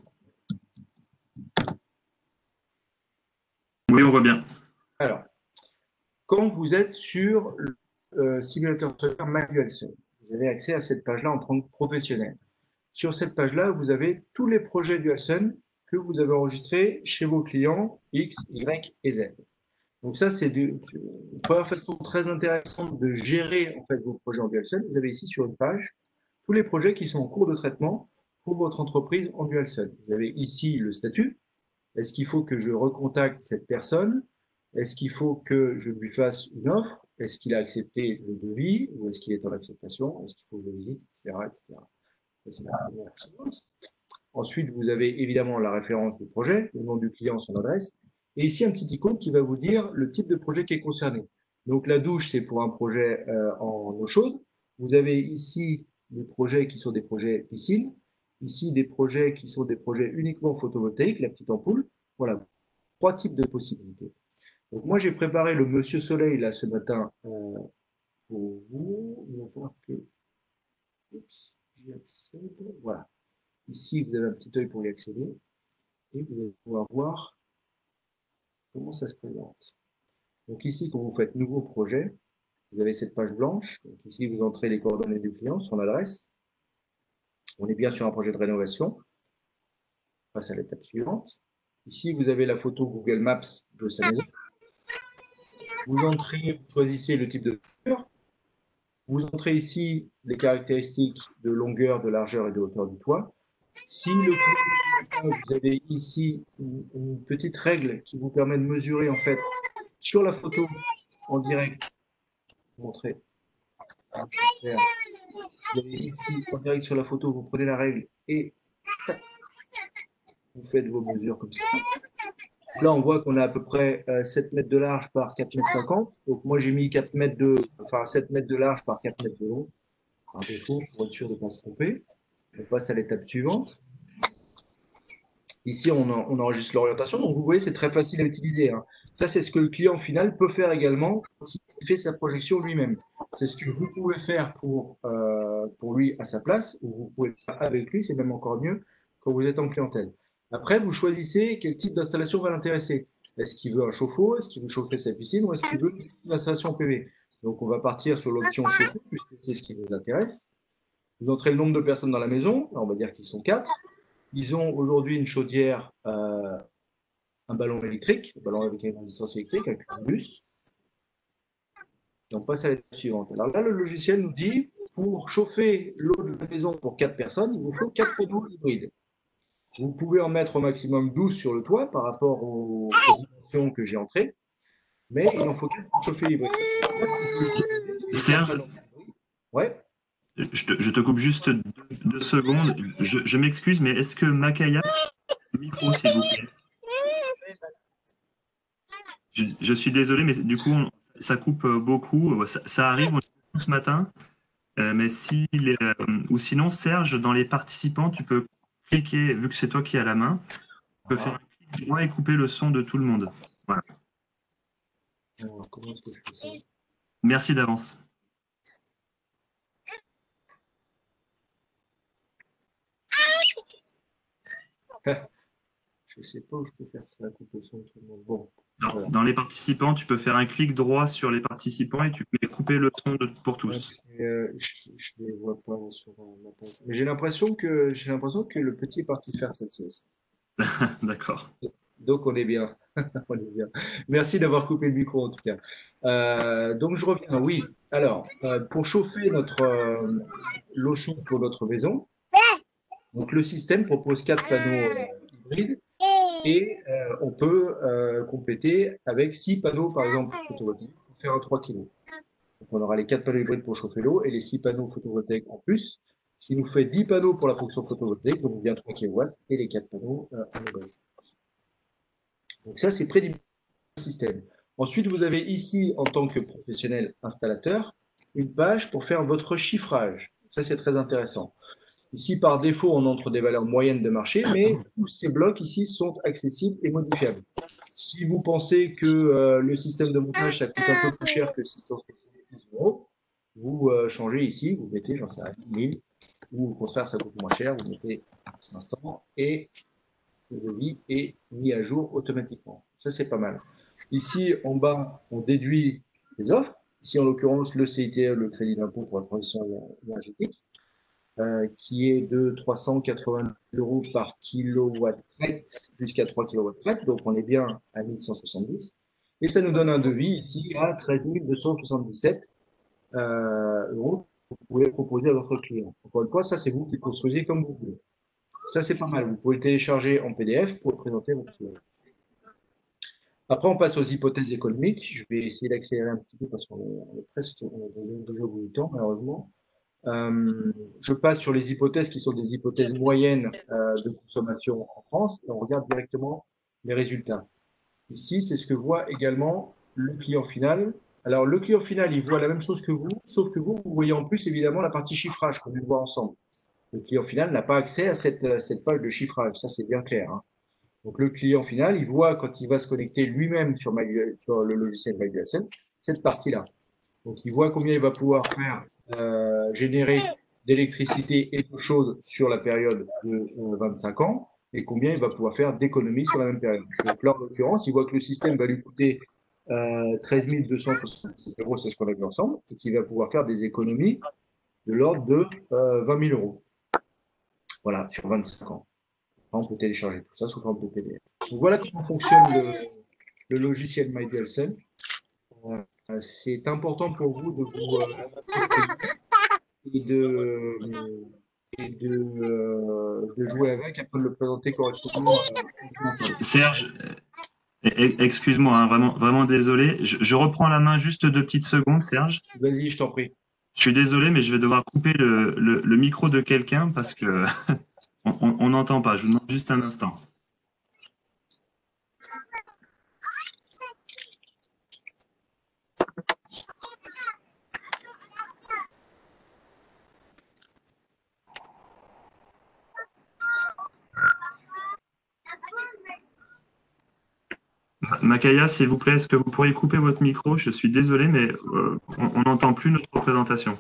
Oui, on voit bien. Alors, quand vous êtes sur le simulateur solaire MyDualSun, vous avez accès à cette page-là en tant que professionnel. Sur cette page-là, vous avez tous les projets DualSun que vous avez enregistrés chez vos clients X, Y et Z. Donc ça, c'est une première façon très intéressante de gérer en fait vos projets en DualSun. Vous avez ici sur une page tous les projets qui sont en cours de traitement pour votre entreprise en DualSun. Vous avez ici le statut. Est-ce qu'il faut que je recontacte cette personne? Est-ce qu'il faut que je lui fasse une offre? Est-ce qu'il a accepté le devis ou est-ce qu'il est en acceptation? Est-ce qu'il faut que je le visite, etc., etc. C'est la première chose. Ensuite, vous avez évidemment la référence du projet, le nom du client, son adresse, et ici un petit icône qui va vous dire le type de projet qui est concerné. Donc la douche, c'est pour un projet en eau chaude. Vous avez ici des projets qui sont des projets piscine. Ici, des projets qui sont des projets uniquement photovoltaïques, la petite ampoule. Voilà, trois types de possibilités. Donc moi, j'ai préparé le Monsieur Soleil là ce matin pour vous. Il va falloir que j'y accède. Voilà. Ici, vous avez un petit œil pour y accéder et vous allez pouvoir voir comment ça se présente. Donc ici, quand vous faites nouveau projet, vous avez cette page blanche. Donc ici, vous entrez les coordonnées du client, son adresse. On est bien sur un projet de rénovation. On passe à l'étape suivante. Ici, vous avez la photo Google Maps de sa maison. Vous entrez, vous choisissez le type de voiture. Vous entrez ici les caractéristiques de longueur, de largeur et de hauteur du toit. Si le client, vous avez ici une petite règle qui vous permet de mesurer en fait sur la photo en direct. Montrer. Vous avez ici en direct sur la photo, vous prenez la règle et vous faites vos mesures comme ça. Donc là, on voit qu'on a à peu près 7 mètres de large par 4 mètres 50. Donc moi, j'ai mis 7 mètres de large par 4 mètres de long. Par défaut, pour être sûr de ne pas se tromper. On passe à l'étape suivante. Ici, on enregistre l'orientation. Donc, vous voyez, c'est très facile à utiliser. Hein. Ça, c'est ce que le client final peut faire également s'il fait sa projection lui-même. C'est ce que vous pouvez faire pour lui à sa place, ou vous pouvez le faire avec lui, c'est même encore mieux quand vous êtes en clientèle. Après, vous choisissez quel type d'installation va l'intéresser. Est-ce qu'il veut un chauffe-eau? Est-ce qu'il veut chauffer sa piscine? Ou est-ce qu'il veut une installation PV? Donc, on va partir sur l'option chauffe-eau, puisque c'est ce qui vous intéresse. Vous entrez le nombre de personnes dans la maison, on va dire qu'ils sont 4. Ils ont aujourd'hui une chaudière, un ballon électrique, un ballon avec une résistance électrique, avec un bus. Et on passe à l'étape suivante. Alors là, le logiciel nous dit, pour chauffer l'eau de la maison pour 4 personnes, il vous faut 4 panneaux hybrides. Vous pouvez en mettre au maximum 12 sur le toit par rapport aux dimensions que j'ai entrées, mais il en faut 4 pour chauffer l'hybride. Serge, Ouais. je te coupe juste 2 secondes. Je m'excuse, mais est-ce que Makaya, micro, s'il vous plaît. Je suis désolé, mais du coup, ça coupe beaucoup. Ça arrive ce matin. Mais ou sinon, Serge, dans les participants, tu peux cliquer, vu que c'est toi qui as la main, tu peux faire un clic droit et couper le son de tout le monde. Voilà. Alors, comment est-ce que je fais ça? Merci d'avance. Je ne sais pas où je peux faire ça, couper le son de tout le monde. Bon. Dans les participants, tu peux faire un clic droit sur les participants et tu peux couper le son pour tous. Je ne les vois pas sur ma page. Mais j'ai l'impression que le petit est parti faire sa sieste. D'accord. Donc on est bien. On est bien. Merci d'avoir coupé le micro en tout cas. Donc je reviens. Oui. Alors, pour chauffer l'eau chaude pour notre maison, donc le système propose 4 panneaux hybrides et on peut compléter avec 6 panneaux par exemple photovoltaïques pour faire un 3 kg. Donc on aura les 4 panneaux hybrides pour chauffer l'eau et les 6 panneaux photovoltaïques en plus, ce qui nous fait 10 panneaux pour la fonction photovoltaïque, donc bien 3 kW, et les 4 panneaux en hybride. Donc ça, c'est prédimensionné le système. Ensuite, vous avez ici, en tant que professionnel installateur, une page pour faire votre chiffrage. Ça, c'est très intéressant. Ici, par défaut, on entre des valeurs moyennes de marché, mais tous ces blocs ici sont accessibles et modifiables. Si vous pensez que le système de montage, ça coûte un peu plus cher que 666 euros, vous changez ici, vous mettez, j'en sais rien, 1000, ou au contraire, ça coûte moins cher, vous mettez 500 et le devis est mis à jour automatiquement. Ça, c'est pas mal. Ici, en bas, on déduit les offres. Ici, en l'occurrence, le CITE, le crédit d'impôt pour la transition énergétique, qui est de 380 euros par kilowatt jusqu'à 3 kW. Donc, on est bien à 1170. Et ça nous donne un devis ici à 13 277 euros que vous pouvez proposer à votre client. Encore une fois, ça, c'est vous qui construisez comme vous voulez. Ça, c'est pas mal. Vous pouvez le télécharger en PDF pour le présenter à votre client. Après, on passe aux hypothèses économiques. Je vais essayer d'accélérer un petit peu parce qu'on est presque, on a déjà au bout du temps, malheureusement. Je passe sur les hypothèses qui sont des hypothèses moyennes de consommation en France et on regarde directement les résultats. Ici, c'est ce que voit également le client final. Alors, le client final, il voit la même chose que vous, sauf que vous voyez en plus évidemment la partie chiffrage qu'on vient de voir ensemble. Le client final n'a pas accès à cette page de chiffrage, ça c'est bien clair. Hein. Donc, le client final, il voit quand il va se connecter lui-même sur le logiciel MyDualSense, cette partie-là. Donc, il voit combien il va pouvoir faire générer d'électricité et d'eau chaude sur la période de 25 ans et combien il va pouvoir faire d'économies sur la même période. Donc là, en l'occurrence, il voit que le système va lui coûter 13 266 euros, c'est ce qu'on a vu ensemble, et qu'il va pouvoir faire des économies de l'ordre de 20 000 euros. Voilà, sur 25 ans. On peut télécharger tout ça sous forme de PDF. Donc voilà comment fonctionne le logiciel MyDualSense. C'est important pour vous de vous de jouer avec afin de le présenter correctement. Serge, excuse-moi, hein, vraiment, vraiment désolé. Je reprends la main juste 2 petites secondes, Serge. Vas-y, je t'en prie. Je suis désolé, mais je vais devoir couper le micro de quelqu'un parce que on n'entend pas. Je vous demande juste un instant. Makaya, s'il vous plaît, est-ce que vous pourriez couper votre micro? Je suis désolé, mais on n'entend plus notre présentation.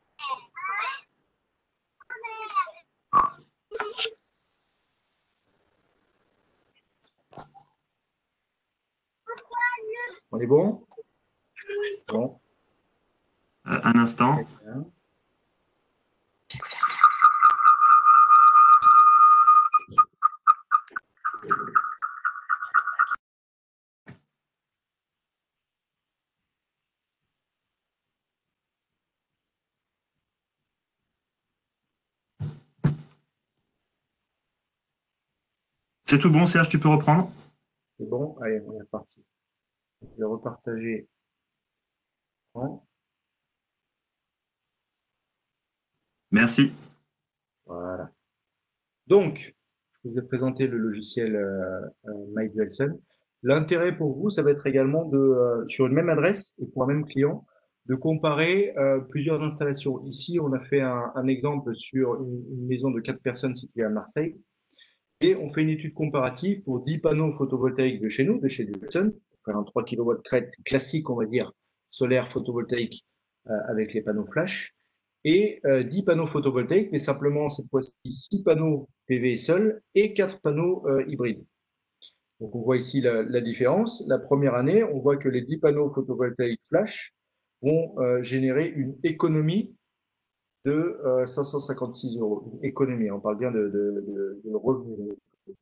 On est bon? Bon. Un instant. C'est tout bon, Serge, tu peux reprendre? C'est bon? Allez, on est reparti. Je vais repartager. Merci. Voilà. Donc, je vous ai présenté le logiciel MyDualSense. L'intérêt pour vous, ça va être également sur une même adresse et pour un même client, de comparer plusieurs installations. Ici, on a fait un exemple sur une maison de 4 personnes située à Marseille. Et on fait une étude comparative pour 10 panneaux photovoltaïques de chez nous, de chez Dualson, pour faire un 3 kW crête classique, on va dire, solaire photovoltaïque avec les panneaux flash, et 10 panneaux photovoltaïques, mais simplement cette fois-ci 6 panneaux PV seuls et 4 panneaux hybrides. Donc on voit ici la différence. La première année, on voit que les 10 panneaux photovoltaïques flash vont générer une économie de 556 euros. Une économie, on parle bien de revenus.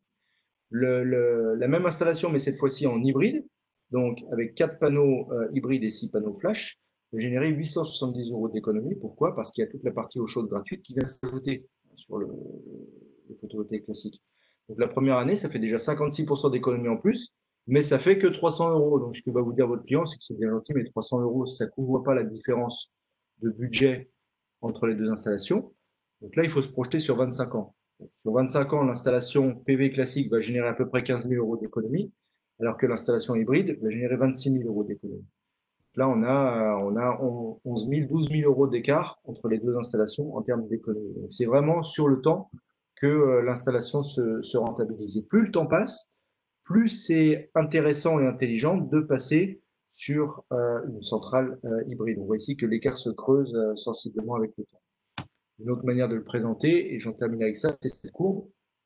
La même installation, mais cette fois-ci en hybride, donc avec 4 panneaux hybrides et 6 panneaux flash, va générer 870 euros d'économie. Pourquoi? Parce qu'il y a toute la partie eau chaude gratuite qui vient s'ajouter sur le photovoltaïque classique. Donc la première année, ça fait déjà 56% d'économie en plus, mais ça fait que 300 euros. Donc ce que va vous dire votre client, c'est que c'est bien gentil, mais 300 euros, ça ne couvre pas la différence de budget entre les deux installations. Donc là, il faut se projeter sur 25 ans. Sur 25 ans, l'installation PV classique va générer à peu près 15 000 euros d'économie, alors que l'installation hybride va générer 26 000 euros d'économie. Là, on a 11 000, 12 000 euros d'écart entre les deux installations en termes d'économie. Donc, c'est vraiment sur le temps que l'installation se rentabilise. Et plus le temps passe, plus c'est intéressant et intelligent de passer sur une centrale hybride. On voit ici que l'écart se creuse sensiblement avec le temps. Une autre manière de le présenter, et j'en termine avec ça, c'est cette courbe.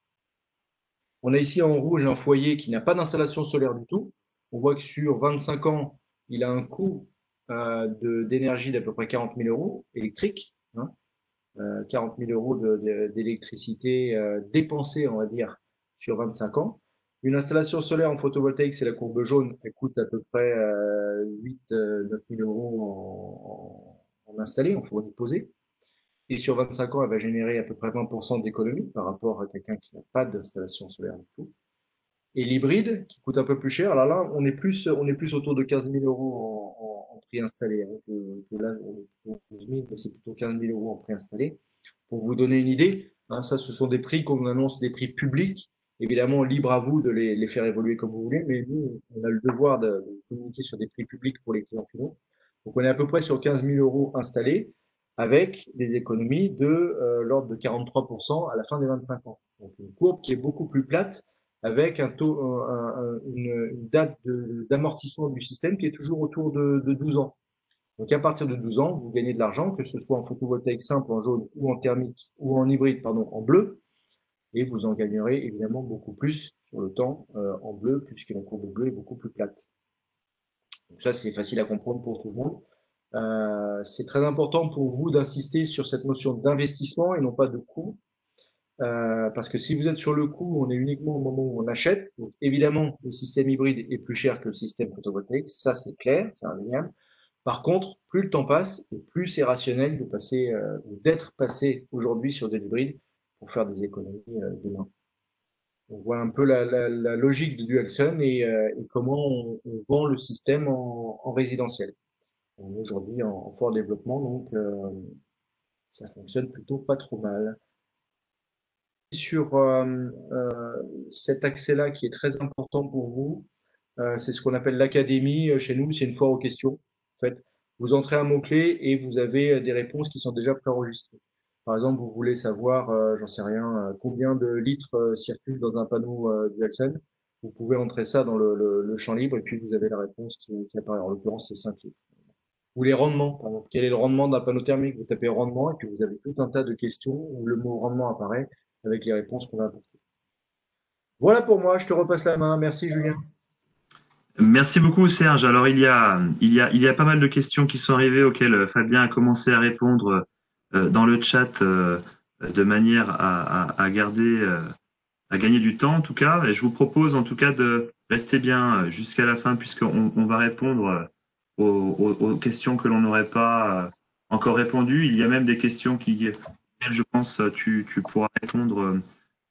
On a ici en rouge un foyer qui n'a pas d'installation solaire du tout. On voit que sur 25 ans, il a un coût d'énergie d'à peu près 40 000 euros électrique, hein, 40 000 euros d'électricité dépensée, on va dire, sur 25 ans. Une installation solaire en photovoltaïque, c'est la courbe jaune, elle coûte à peu près 8-9 000 euros en installé, en fourni posé. Et sur 25 ans, elle va générer à peu près 20% d'économie par rapport à quelqu'un qui n'a pas d'installation solaire du tout. Et l'hybride, qui coûte un peu plus cher, alors là, on est plus autour de 15 000 euros en prix installé. Hein, que là, on est plutôt 12 000, mais c'est plutôt 15 000 euros en prix installé. Pour vous donner une idée, hein, ça, ce sont des prix qu'on annonce, des prix publics. Évidemment, libre à vous de les faire évoluer comme vous voulez, mais nous, on a le devoir de communiquer sur des prix publics pour les clients finaux. Donc, on est à peu près sur 15 000 euros installés avec des économies de l'ordre de 43% à la fin des 25 ans. Donc, une courbe qui est beaucoup plus plate avec un taux, une date d'amortissement du système qui est toujours autour de 12 ans. Donc, à partir de 12 ans, vous gagnez de l'argent, que ce soit en photovoltaïque simple, en jaune, ou en thermique, ou en hybride, pardon, en bleu. Et vous en gagnerez évidemment beaucoup plus sur le temps en bleu, puisque la courbe bleue est beaucoup plus plate. Donc ça, c'est facile à comprendre pour tout le monde. C'est très important pour vous d'insister sur cette notion d'investissement et non pas de coût. Parce que si vous êtes sur le coût, on est uniquement au moment où on achète. Donc évidemment, le système hybride est plus cher que le système photovoltaïque, ça c'est clair, c'est indéniable. Par contre, plus le temps passe et plus c'est rationnel de passer, d'être passé aujourd'hui sur de l'hybride pour faire des économies demain. On voit un peu la logique de Dualsun et comment on vend le système en résidentiel. On est aujourd'hui en fort développement, donc ça fonctionne plutôt pas trop mal. Sur cet accès-là qui est très important pour vous, c'est ce qu'on appelle l'académie chez nous, c'est une foire aux questions. En fait, vous entrez un mot-clé et vous avez des réponses qui sont déjà préenregistrées. Par exemple, vous voulez savoir, j'en sais rien, combien de litres circulent dans un panneau Dualsun. Vous pouvez entrer ça dans le champ libre et puis vous avez la réponse qui apparaît. En l'occurrence, c'est 5 litres. Ou les rendements, par exemple. Quel est le rendement d'un panneau thermique? Vous tapez rendement et puis vous avez tout un tas de questions où le mot rendement apparaît avec les réponses qu'on va apporter. Voilà pour moi, je te repasse la main. Merci Julien. Merci beaucoup, Serge. Alors, il y a pas mal de questions qui sont arrivées auxquelles Fabien a commencé à répondre dans le chat de manière à garder, à gagner du temps, en tout cas. Et je vous propose, en tout cas, de rester bien jusqu'à la fin, puisqu'on va répondre aux questions que l'on n'aurait pas encore répondues. Il y a même des questions auxquelles je pense tu pourras répondre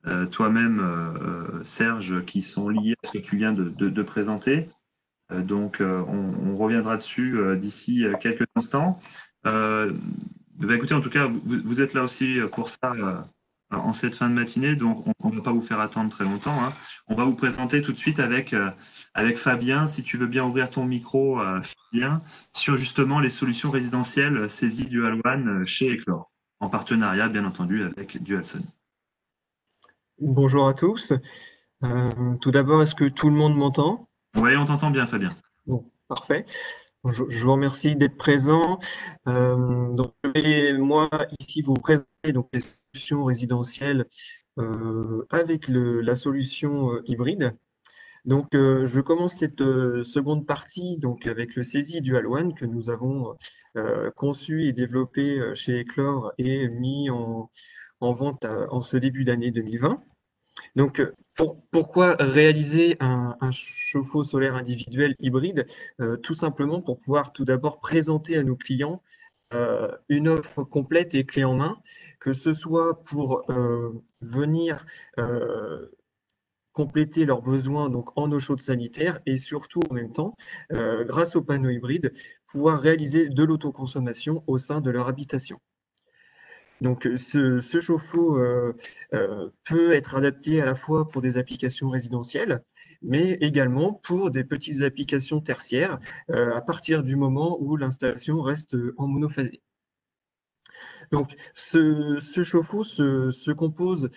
toi-même, Serge, qui sont liés à ce que tu viens de présenter. Donc, on reviendra dessus d'ici quelques instants. Euh, Écoutez, en tout cas, vous êtes là aussi pour ça en cette fin de matinée, donc on ne va pas vous faire attendre très longtemps, hein. On va vous présenter tout de suite avec Fabien, si tu veux bien ouvrir ton micro, Fabien, sur justement les solutions résidentielles saisies Dual One chez Eclore, en partenariat, bien entendu, avec Dualson. Bonjour à tous. Tout d'abord, est-ce que tout le monde m'entend? Oui, on t'entend bien, Fabien. Bon, parfait. Je vous remercie d'être présent. Donc, je vais, moi, ici, vous présenter donc, les solutions résidentielles avec la solution hybride. Donc, je commence cette seconde partie donc, avec le saisie Dual One que nous avons conçu et développé chez Eclore et mis en vente en ce début d'année 2020. Donc, pourquoi réaliser un chauffe-eau solaire individuel hybride? Tout simplement pour pouvoir tout d'abord présenter à nos clients une offre complète et clé en main, que ce soit pour venir compléter leurs besoins donc en eau chaude sanitaire et surtout en même temps, grâce aux panneaux hybrides, pouvoir réaliser de l'autoconsommation au sein de leur habitation. Donc, ce chauffe-eau peut être adapté à la fois pour des applications résidentielles, mais également pour des petites applications tertiaires, à partir du moment où l'installation reste en monophasé. Donc, ce chauffe-eau se compose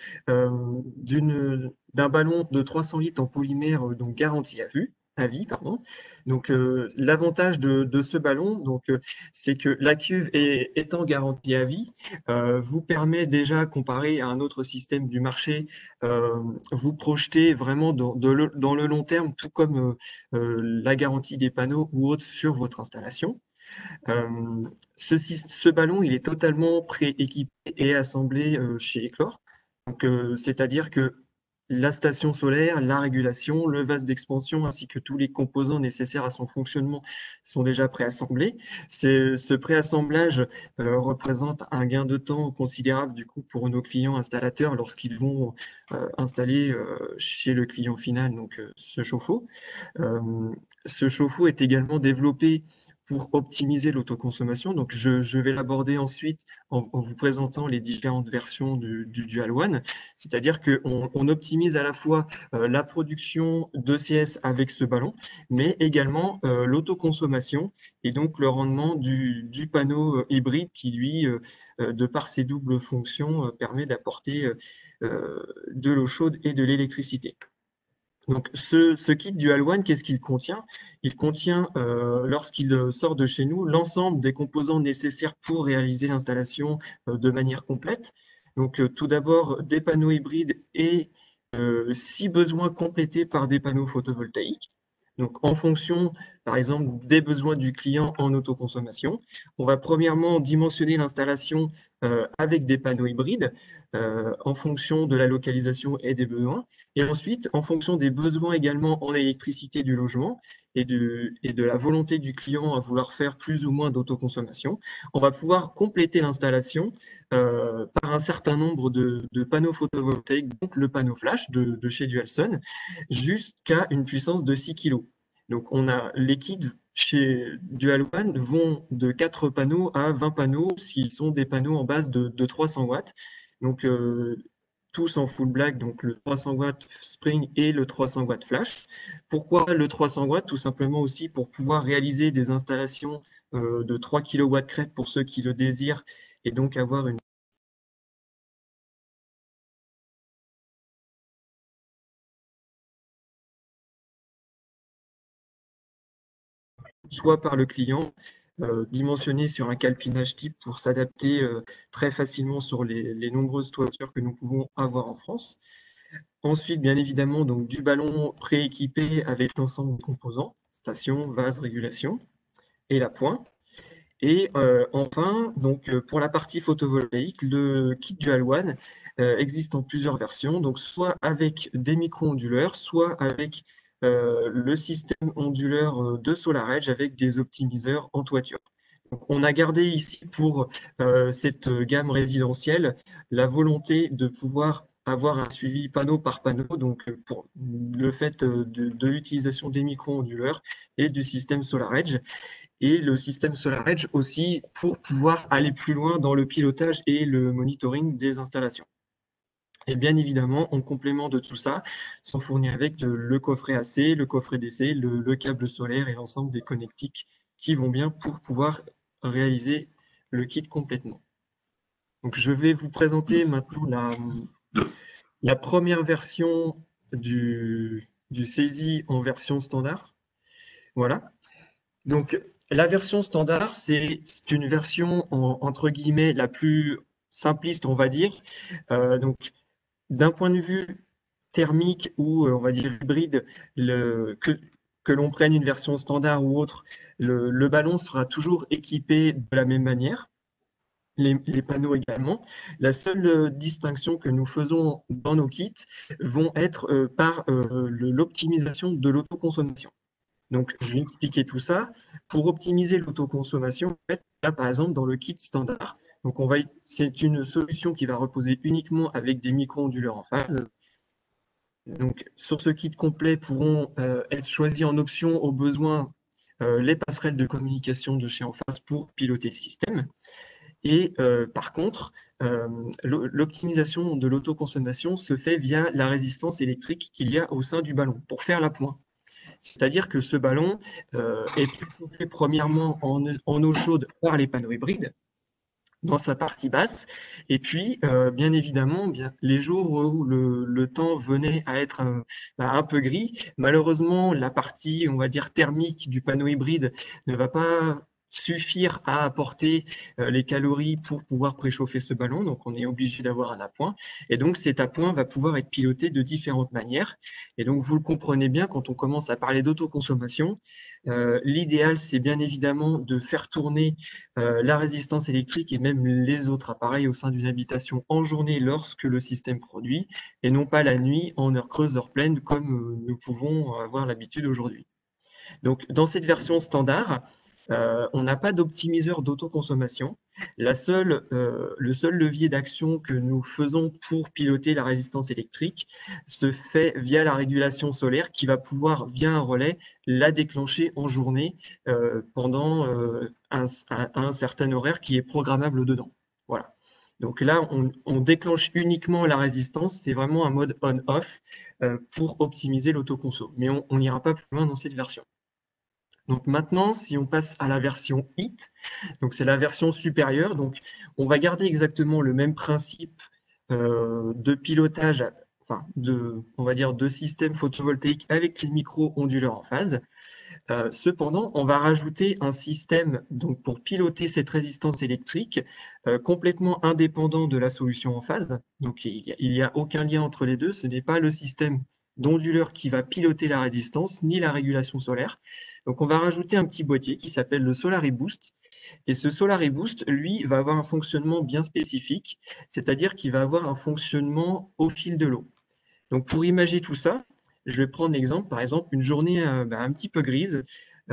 d'un ballon de 300 litres en polymère donc garanti à vie, pardon. Donc, l'avantage de ce ballon, c'est que la cuve étant garantie à vie, vous permet déjà, comparé à un autre système du marché, vous projeter vraiment dans le long terme, tout comme la garantie des panneaux ou autres sur votre installation. Ce ballon, il est totalement pré-équipé et assemblé chez Eclore. Donc, c'est-à-dire que la station solaire, la régulation, le vase d'expansion ainsi que tous les composants nécessaires à son fonctionnement sont déjà préassemblés. Ce préassemblage représente un gain de temps considérable du coup pour nos clients installateurs lorsqu'ils vont installer chez le client final donc ce chauffe-eau. Ce chauffe-eau est également développé pour optimiser l'autoconsommation. Donc, je vais l'aborder ensuite en vous présentant les différentes versions du Dual One. C'est-à-dire qu'on optimise à la fois la production d'ECS avec ce ballon, mais également l'autoconsommation et donc le rendement du panneau hybride qui, lui, de par ses doubles fonctions, permet d'apporter de l'eau chaude et de l'électricité. Donc, ce kit Dual One, qu'est-ce qu'il contient? Il contient, lorsqu'il sort de chez nous, l'ensemble des composants nécessaires pour réaliser l'installation de manière complète. Donc, tout d'abord, des panneaux hybrides et, si besoin, complétés par des panneaux photovoltaïques. Donc, en fonction, par exemple, des besoins du client en autoconsommation, on va premièrement dimensionner l'installation avec des panneaux hybrides en fonction de la localisation et des besoins. Et ensuite, en fonction des besoins également en électricité du logement et de la volonté du client à vouloir faire plus ou moins d'autoconsommation, on va pouvoir compléter l'installation par un certain nombre de panneaux photovoltaïques, donc le panneau flash de chez Dualson, jusqu'à une puissance de 6 kg. Donc, on a les kits chez Dual One vont de 4 panneaux à 20 panneaux s'ils sont des panneaux en base de 300 watts. Donc, tous en full black, donc le 300 watts Spring et le 300 watts Flash. Pourquoi le 300 watts? Tout simplement aussi pour pouvoir réaliser des installations de 3 kW crête pour ceux qui le désirent et donc avoir une choix par le client, dimensionné sur un calpinage type pour s'adapter très facilement sur les nombreuses toitures que nous pouvons avoir en France. Ensuite, bien évidemment, donc, du ballon prééquipé avec l'ensemble des composants, station, vase, régulation et la pointe. Et enfin, donc, pour la partie photovoltaïque, le kit Dual One existe en plusieurs versions, donc soit avec des micro-onduleurs, soit avec le système onduleur de SolarEdge avec des optimiseurs en toiture. Donc, on a gardé ici pour cette gamme résidentielle la volonté de pouvoir avoir un suivi panneau par panneau, donc pour le fait de l'utilisation des micro-onduleurs et du système SolarEdge. Et le système SolarEdge aussi pour pouvoir aller plus loin dans le pilotage et le monitoring des installations. Et bien évidemment, en complément de tout ça, sont fournis avec le coffret AC, le coffret DC, le câble solaire et l'ensemble des connectiques qui vont bien pour pouvoir réaliser le kit complètement. Donc, je vais vous présenter maintenant la première version du SAISY en version standard. Voilà. Donc, la version standard, c'est une version entre guillemets la plus simpliste, on va dire. Donc, d'un point de vue thermique ou on va dire hybride, que l'on prenne une version standard ou autre, le ballon sera toujours équipé de la même manière. Les panneaux également. La seule distinction que nous faisons dans nos kits vont être par l'optimisation de l'autoconsommation. Donc, je vais expliquer tout ça. Pour optimiser l'autoconsommation, en fait, là, par exemple, dans le kit standard, donc c'est une solution qui va reposer uniquement avec des micro-onduleurs en phase. Donc, sur ce kit complet pourront être choisis en option au besoin les passerelles de communication de chez Enphase pour piloter le système. Et par contre, l'optimisation de l'autoconsommation se fait via la résistance électrique qu'il y a au sein du ballon pour faire la pointe. C'est-à-dire que ce ballon est chauffé premièrement en eau chaude par les panneaux hybrides dans sa partie basse. Et puis, bien évidemment, les jours où le temps venait à être un peu gris, malheureusement, la partie, on va dire, thermique du panneau hybride ne va pas suffire à apporter les calories pour pouvoir préchauffer ce ballon. Donc, on est obligé d'avoir un appoint. Et donc, cet appoint va pouvoir être piloté de différentes manières. Et donc, vous le comprenez bien, quand on commence à parler d'autoconsommation, l'idéal, c'est bien évidemment de faire tourner la résistance électrique et même les autres appareils au sein d'une habitation en journée lorsque le système produit, et non pas la nuit en heure creuse, heure pleine, comme nous pouvons avoir l'habitude aujourd'hui. Donc, dans cette version standard, on n'a pas d'optimiseur d'autoconsommation. Le seul levier d'action que nous faisons pour piloter la résistance électrique se fait via la régulation solaire qui va pouvoir, via un relais, la déclencher en journée pendant un certain horaire qui est programmable dedans. Voilà. Donc là, on déclenche uniquement la résistance. C'est vraiment un mode on-off pour optimiser l'autoconso. Mais on n'ira pas plus loin dans cette version. Donc maintenant, si on passe à la version HIT, donc c'est la version supérieure, donc on va garder exactement le même principe de pilotage, enfin on va dire de système photovoltaïque avec les micro-onduleurs en phase. Cependant, on va rajouter un système donc pour piloter cette résistance électrique complètement indépendant de la solution en phase. Donc il n'y a aucun lien entre les deux, ce n'est pas le système d'onduleur qui va piloter la résistance ni la régulation solaire. Donc on va rajouter un petit boîtier qui s'appelle le SolaryBoost. Et ce SolaryBoost, lui, va avoir un fonctionnement bien spécifique, c'est-à-dire qu'il va avoir un fonctionnement au fil de l'eau. Donc pour imaginer tout ça, je vais prendre l'exemple, par exemple, une journée un petit peu grise.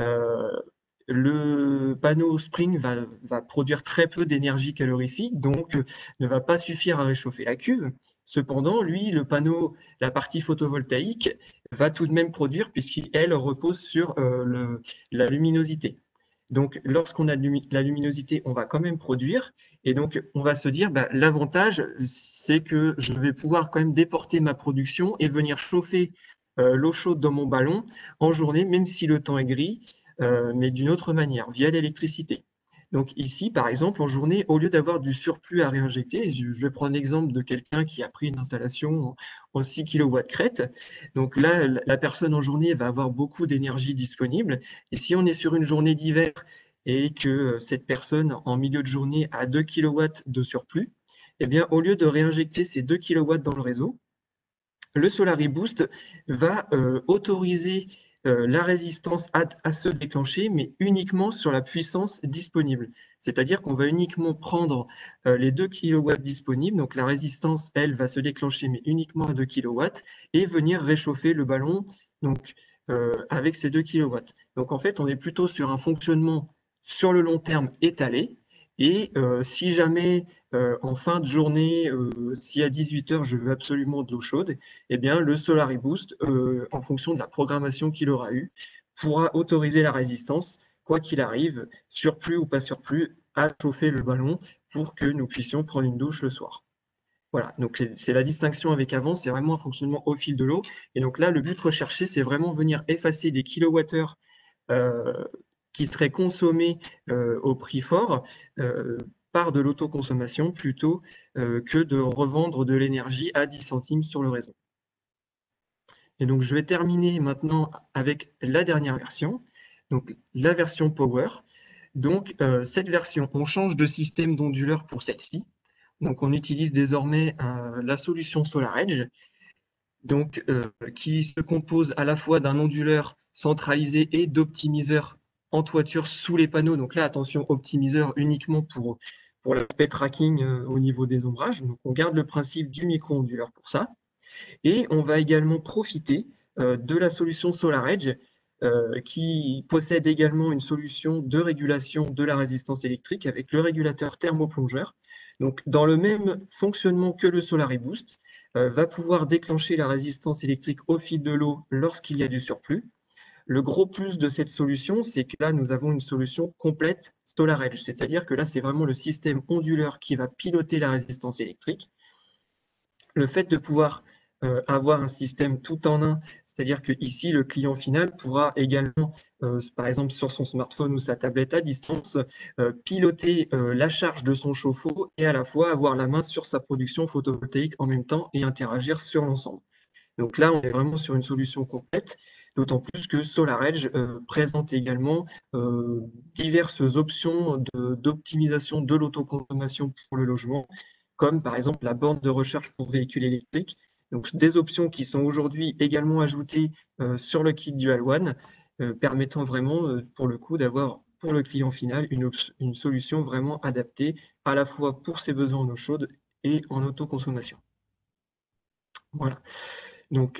Le panneau Spring va produire très peu d'énergie calorifique, donc ne va pas suffire à réchauffer la cuve. Cependant, lui, le panneau, la partie photovoltaïque, va tout de même produire puisqu'elle repose sur la luminosité. Donc, lorsqu'on a la luminosité, on va quand même produire. Et donc, on va se dire, l'avantage, c'est que je vais pouvoir quand même déporter ma production et venir chauffer l'eau chaude dans mon ballon en journée, même si le temps est gris, mais d'une autre manière, via l'électricité. Donc ici, par exemple, en journée, au lieu d'avoir du surplus à réinjecter, je vais prendre l'exemple de quelqu'un qui a pris une installation en 6 kW crête. Donc là, la personne en journée va avoir beaucoup d'énergie disponible. Et si on est sur une journée d'hiver et que cette personne, en milieu de journée, a 2 kW de surplus, eh bien, au lieu de réinjecter ces 2 kW dans le réseau, le SolaryBoost va autoriser la résistance à se déclencher, mais uniquement sur la puissance disponible. C'est-à-dire qu'on va uniquement prendre les 2 kW disponibles, donc la résistance, elle, va se déclencher, mais uniquement à 2 kW, et venir réchauffer le ballon donc, avec ces 2 kW. Donc en fait, on est plutôt sur un fonctionnement sur le long terme étalé, Et si jamais en fin de journée, si à 18 h je veux absolument de l'eau chaude, eh bien le Solary Boost, en fonction de la programmation qu'il aura eue, pourra autoriser la résistance, quoi qu'il arrive, surplus ou pas surplus, à chauffer le ballon pour que nous puissions prendre une douche le soir. Voilà, donc c'est la distinction avec avant, c'est vraiment un fonctionnement au fil de l'eau. Et donc là, le but recherché, c'est vraiment venir effacer des kilowattheures qui seraient consommés au prix fort par de l'autoconsommation plutôt que de revendre de l'énergie à 10 centimes sur le réseau. Et donc, je vais terminer maintenant avec la dernière version, donc la version Power. Donc, cette version, on change de système d'onduleur pour celle-ci. Donc, on utilise désormais la solution SolarEdge, donc, qui se compose à la fois d'un onduleur centralisé et d'optimiseurs en toiture sous les panneaux. Donc là, attention, optimiseur uniquement pour l'aspect tracking au niveau des ombrages. Donc, on garde le principe du micro-onduleur pour ça. Et on va également profiter de la solution SolarEdge, qui possède également une solution de régulation de la résistance électrique avec le régulateur thermoplongeur. Donc, dans le même fonctionnement que le Solary Boost, va pouvoir déclencher la résistance électrique au fil de l'eau lorsqu'il y a du surplus. Le gros plus de cette solution, c'est que là, nous avons une solution complète SolarEdge, c'est-à-dire que là, c'est vraiment le système onduleur qui va piloter la résistance électrique. Le fait de pouvoir avoir un système tout en un, c'est-à-dire que ici le client final pourra également, par exemple sur son smartphone ou sa tablette à distance, piloter la charge de son chauffe-eau et à la fois avoir la main sur sa production photovoltaïque en même temps et interagir sur l'ensemble. Donc là, on est vraiment sur une solution complète, d'autant plus que SolarEdge présente également diverses options d'optimisation de l'autoconsommation pour le logement, comme par exemple la borne de recharge pour véhicules électriques. Donc des options qui sont aujourd'hui également ajoutées sur le kit Dual One, permettant vraiment, pour le coup, d'avoir pour le client final une solution vraiment adaptée à la fois pour ses besoins en eau chaude et en autoconsommation. Voilà. Donc,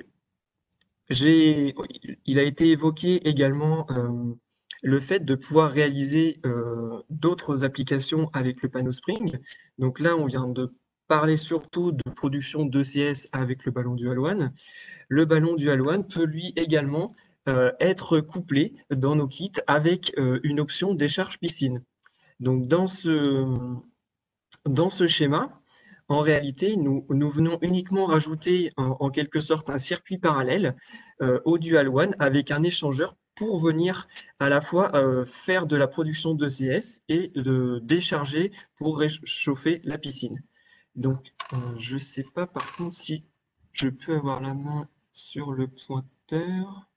il a été évoqué également le fait de pouvoir réaliser d'autres applications avec le panneau Spring. Donc là, on vient de parler surtout de production d'ECS avec le ballon Dual One. Le ballon Dual One peut lui également être couplé dans nos kits avec une option décharge piscine. Donc dans ce schéma, en réalité, nous venons uniquement rajouter en quelque sorte un circuit parallèle au Dual One avec un échangeur pour venir à la fois faire de la production d'ECS et de décharger pour réchauffer la piscine. Donc, je ne sais pas par contre si je peux avoir la main sur le pointeur.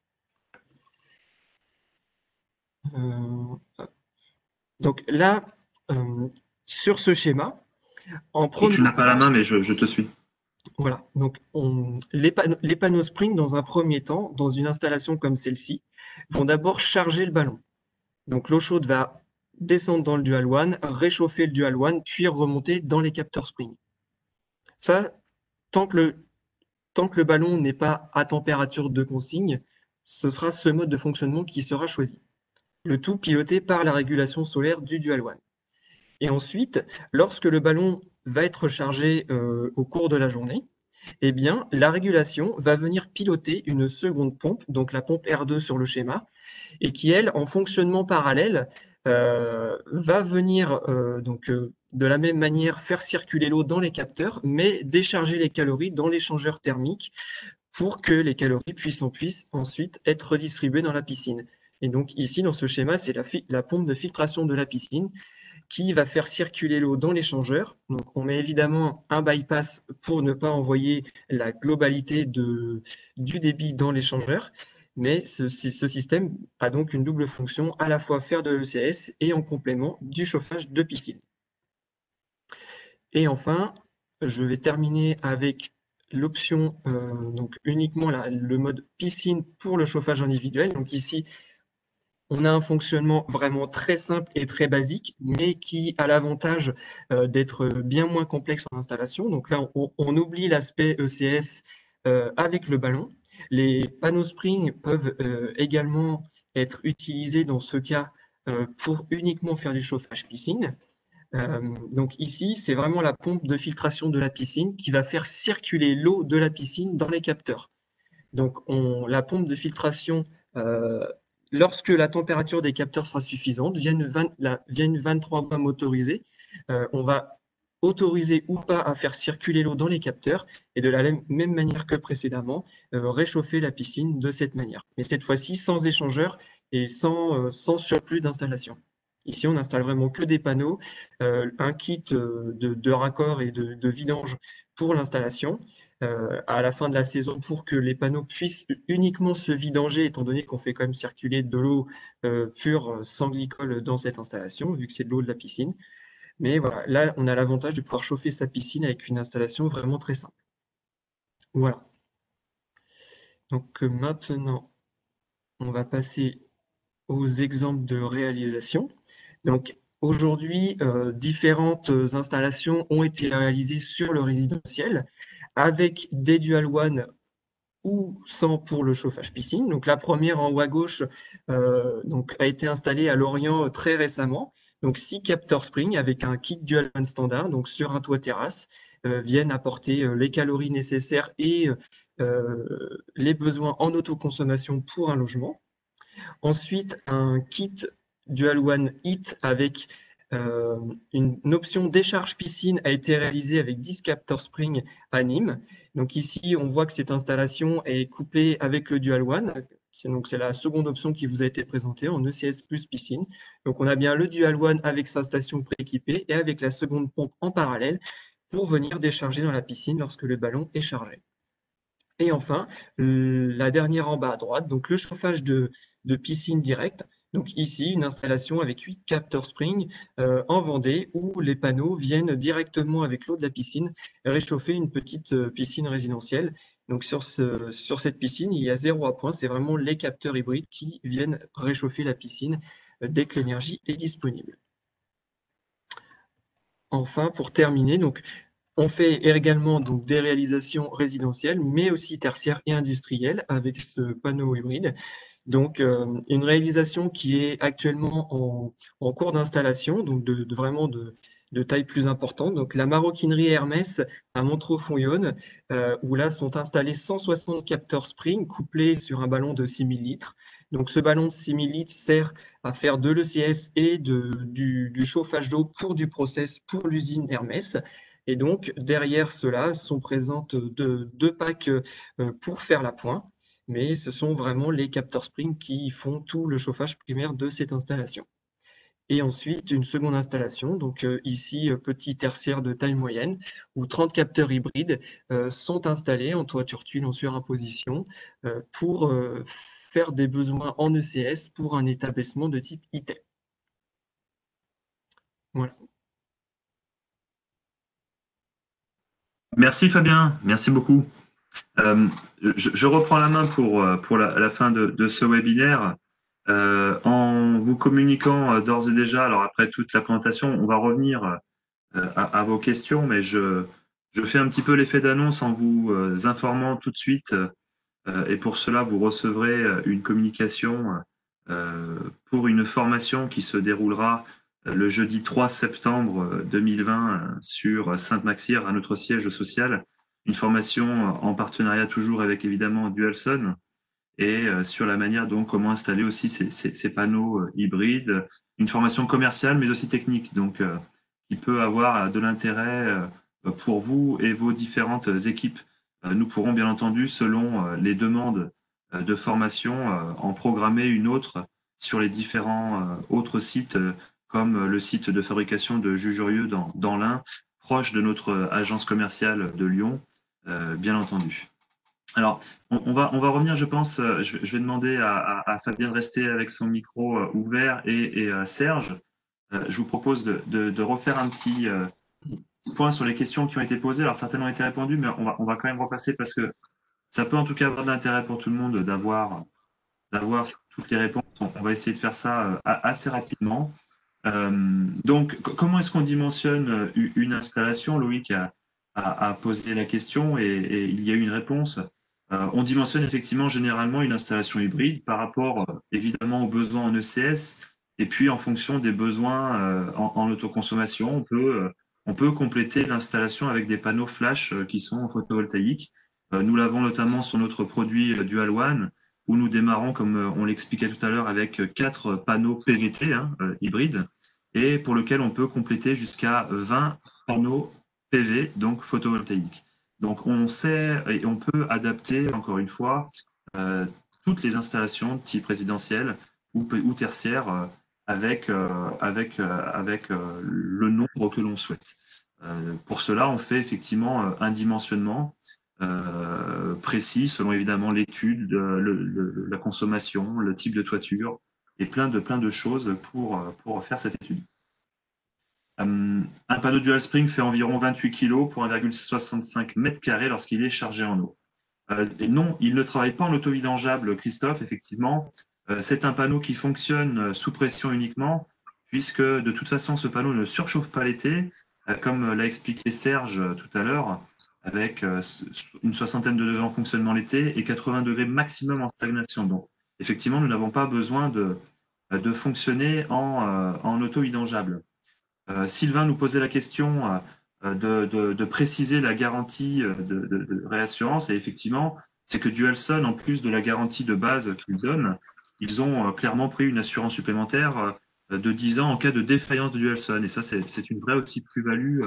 Donc là, sur ce schéma, tu n'as pas la main, mais je te suis. Voilà, donc les panneaux Spring, dans un premier temps, dans une installation comme celle-ci, vont d'abord charger le ballon. Donc l'eau chaude va descendre dans le Dual One, réchauffer le Dual One, puis remonter dans les capteurs Spring. Ça, tant que le ballon n'est pas à température de consigne, ce sera ce mode de fonctionnement qui sera choisi. Le tout piloté par la régulation solaire du Dual One. Et ensuite, lorsque le ballon va être chargé au cours de la journée, eh bien, la régulation va venir piloter une seconde pompe, donc la pompe R2 sur le schéma, et qui, elle, en fonctionnement parallèle, va venir de la même manière faire circuler l'eau dans les capteurs, mais décharger les calories dans l'échangeur thermique pour que les calories puissent ensuite être redistribuées dans la piscine. Et donc ici, dans ce schéma, c'est la pompe de filtration de la piscine qui va faire circuler l'eau dans l'échangeur. Donc, on met évidemment un bypass pour ne pas envoyer la globalité du débit dans l'échangeur. Mais ce système a donc une double fonction, à la fois faire de l'ECS et en complément du chauffage de piscine. Et enfin, je vais terminer avec l'option, donc uniquement le mode piscine pour le chauffage individuel. Donc ici, on a un fonctionnement vraiment très simple et très basique, mais qui a l'avantage d'être bien moins complexe en installation. Donc là, on oublie l'aspect ECS avec le ballon. Les panneaux Spring peuvent également être utilisés dans ce cas pour uniquement faire du chauffage piscine. Donc ici, c'est vraiment la pompe de filtration de la piscine qui va faire circuler l'eau de la piscine dans les capteurs. Donc la pompe de filtration, lorsque la température des capteurs sera suffisante, via une 23 voies motorisée, on va autoriser ou pas à faire circuler l'eau dans les capteurs et de la même manière que précédemment, réchauffer la piscine de cette manière. Mais cette fois-ci, sans échangeur et sans surplus d'installation. Ici, on installe vraiment que des panneaux, un kit de raccord et de vidange pour l'installation à la fin de la saison pour que les panneaux puissent uniquement se vidanger, étant donné qu'on fait quand même circuler de l'eau pure sans glycol dans cette installation, vu que c'est de l'eau de la piscine. Mais voilà, là, on a l'avantage de pouvoir chauffer sa piscine avec une installation vraiment très simple. Voilà. Donc maintenant, on va passer aux exemples de réalisation. Donc aujourd'hui, différentes installations ont été réalisées sur le résidentiel avec des Dual One ou sans pour le chauffage piscine. Donc la première en haut à gauche donc, a été installée à Lorient très récemment. Donc 6 capteurs Spring avec un kit Dual One standard, donc sur un toit terrasse, viennent apporter les calories nécessaires et les besoins en autoconsommation pour un logement. Ensuite, un kit Dual One Heat avec une option décharge piscine a été réalisée avec 10 capteurs Spring à Nîmes. Donc ici, on voit que cette installation est couplée avec le Dual One. C'est la seconde option qui vous a été présentée en ECS plus piscine. Donc on a bien le Dual One avec sa station prééquipée et avec la seconde pompe en parallèle pour venir décharger dans la piscine lorsque le ballon est chargé. Et enfin, la dernière en bas à droite, donc le chauffage de piscine directe. Donc ici, une installation avec 8 capteurs Spring en Vendée où les panneaux viennent directement avec l'eau de la piscine réchauffer une petite piscine résidentielle. Donc sur cette piscine, il y a 0 à point, c'est vraiment les capteurs hybrides qui viennent réchauffer la piscine dès que l'énergie est disponible. Enfin, pour terminer, donc on fait également donc, des réalisations résidentielles, mais aussi tertiaires et industrielles avec ce panneau hybride. Donc, une réalisation qui est actuellement en cours d'installation, donc vraiment de taille plus importante. Donc, la maroquinerie Hermès à Montreux-Fonyonne, où là sont installés 160 capteurs Spring couplés sur un ballon de 6000 litres. Donc, ce ballon de 6000 litres sert à faire de l'ECS et du chauffage d'eau pour du process pour l'usine Hermès. Et donc, derrière cela sont présentes deux packs pour faire la pointe, mais ce sont vraiment les capteurs Spring qui font tout le chauffage primaire de cette installation. Et ensuite, une seconde installation, donc ici, petit tertiaire de taille moyenne, où 30 capteurs hybrides sont installés en toiture tuile en surimposition pour faire des besoins en ECS pour un établissement de type IT. Voilà. Merci Fabien, merci beaucoup. Je reprends la main pour la fin de ce webinaire. En vous communiquant d'ores et déjà, alors après toute la présentation, on va revenir à vos questions, mais je fais un petit peu l'effet d'annonce en vous informant tout de suite. Et pour cela, vous recevrez une communication pour une formation qui se déroulera le jeudi 3 septembre 2020 sur Sainte-Maxire, à notre siège social. Une formation en partenariat toujours avec évidemment Dualson et sur la manière donc comment installer aussi ces panneaux hybrides. Une formation commerciale mais aussi technique, donc qui peut avoir de l'intérêt pour vous et vos différentes équipes. Nous pourrons bien entendu, selon les demandes de formation, en programmer une autre sur les différents autres sites, comme le site de fabrication de Jugerieux dans l'Ain, proche de notre agence commerciale de Lyon, bien entendu. Alors, on va revenir, je pense, je vais demander à Fabien de rester avec son micro ouvert et Serge, je vous propose de refaire un petit point sur les questions qui ont été posées. Alors, certaines ont été répondues, mais on va quand même repasser parce que ça peut en tout cas avoir de l'intérêt pour tout le monde d'avoir toutes les réponses. On va essayer de faire ça assez rapidement. Donc, comment est-ce qu'on dimensionne une installation? Loïc a posé la question et il y a eu une réponse. On dimensionne effectivement généralement une installation hybride par rapport évidemment aux besoins en ECS Et puis, en fonction des besoins en autoconsommation, on peut compléter l'installation avec des panneaux flash qui sont photovoltaïques. Nous l'avons notamment sur notre produit Dual One, où nous démarrons, comme on l'expliquait tout à l'heure, avec 4 panneaux PVT hybrides, et pour lequel on peut compléter jusqu'à 20 panneaux PV, donc photovoltaïques. Donc on sait et on peut adapter, encore une fois, toutes les installations de type résidentiel ou tertiaire avec le nombre que l'on souhaite. Pour cela, on fait effectivement un dimensionnement précis selon évidemment l'étude, la consommation, le type de toiture et plein de choses pour faire cette étude. Un panneau dual spring fait environ 28 kg pour 1,65 m² lorsqu'il est chargé en eau. Et non, il ne travaille pas en auto-vidangeable, Christophe, effectivement. C'est un panneau qui fonctionne sous pression uniquement, puisque de toute façon, ce panneau ne surchauffe pas l'été, comme l'a expliqué Serge tout à l'heure, avec une soixantaine de degrés en fonctionnement l'été et 80 degrés maximum en stagnation. Donc, effectivement, nous n'avons pas besoin de fonctionner en auto-vidangeable. Sylvain nous posait la question de préciser la garantie de réassurance. Et effectivement, c'est que Dualson, en plus de la garantie de base qu'ils donnent, ils ont clairement pris une assurance supplémentaire de 10 ans en cas de défaillance de Dualson. Et ça, c'est une vraie aussi plus-value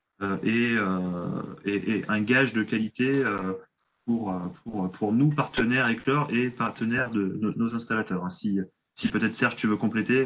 et un gage de qualité pour nous, partenaires Eclor et partenaires de nos installateurs. Si peut-être Serge, tu veux compléter.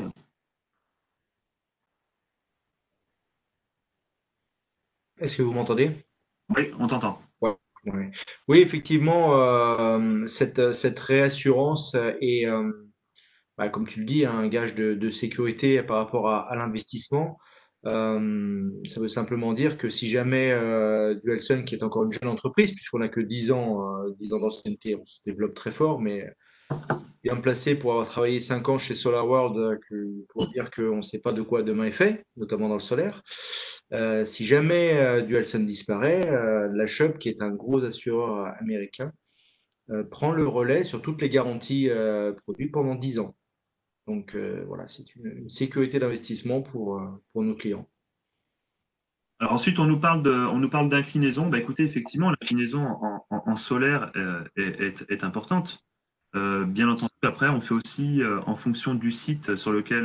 Est-ce que vous m'entendez? Oui, on t'entend. Ouais, ouais. Oui, effectivement, cette réassurance est, comme tu le dis, un gage de sécurité par rapport à l'investissement. Ça veut simplement dire que si jamais Dualson, qui est encore une jeune entreprise, puisqu'on n'a que 10 ans d'ancienneté, on se développe très fort, mais bien placé pour avoir travaillé 5 ans chez SolarWorld pour dire qu'on ne sait pas de quoi demain est fait, notamment dans le solaire. Si jamais Dualson disparaît, la Chubb, qui est un gros assureur américain, prend le relais sur toutes les garanties produites pendant 10 ans. Donc voilà, c'est une sécurité d'investissement pour nos clients. Alors ensuite, on nous parle d'inclinaison. Bah, écoutez, effectivement, l'inclinaison en solaire est importante. Bien entendu, après, on fait aussi en fonction du site sur lequel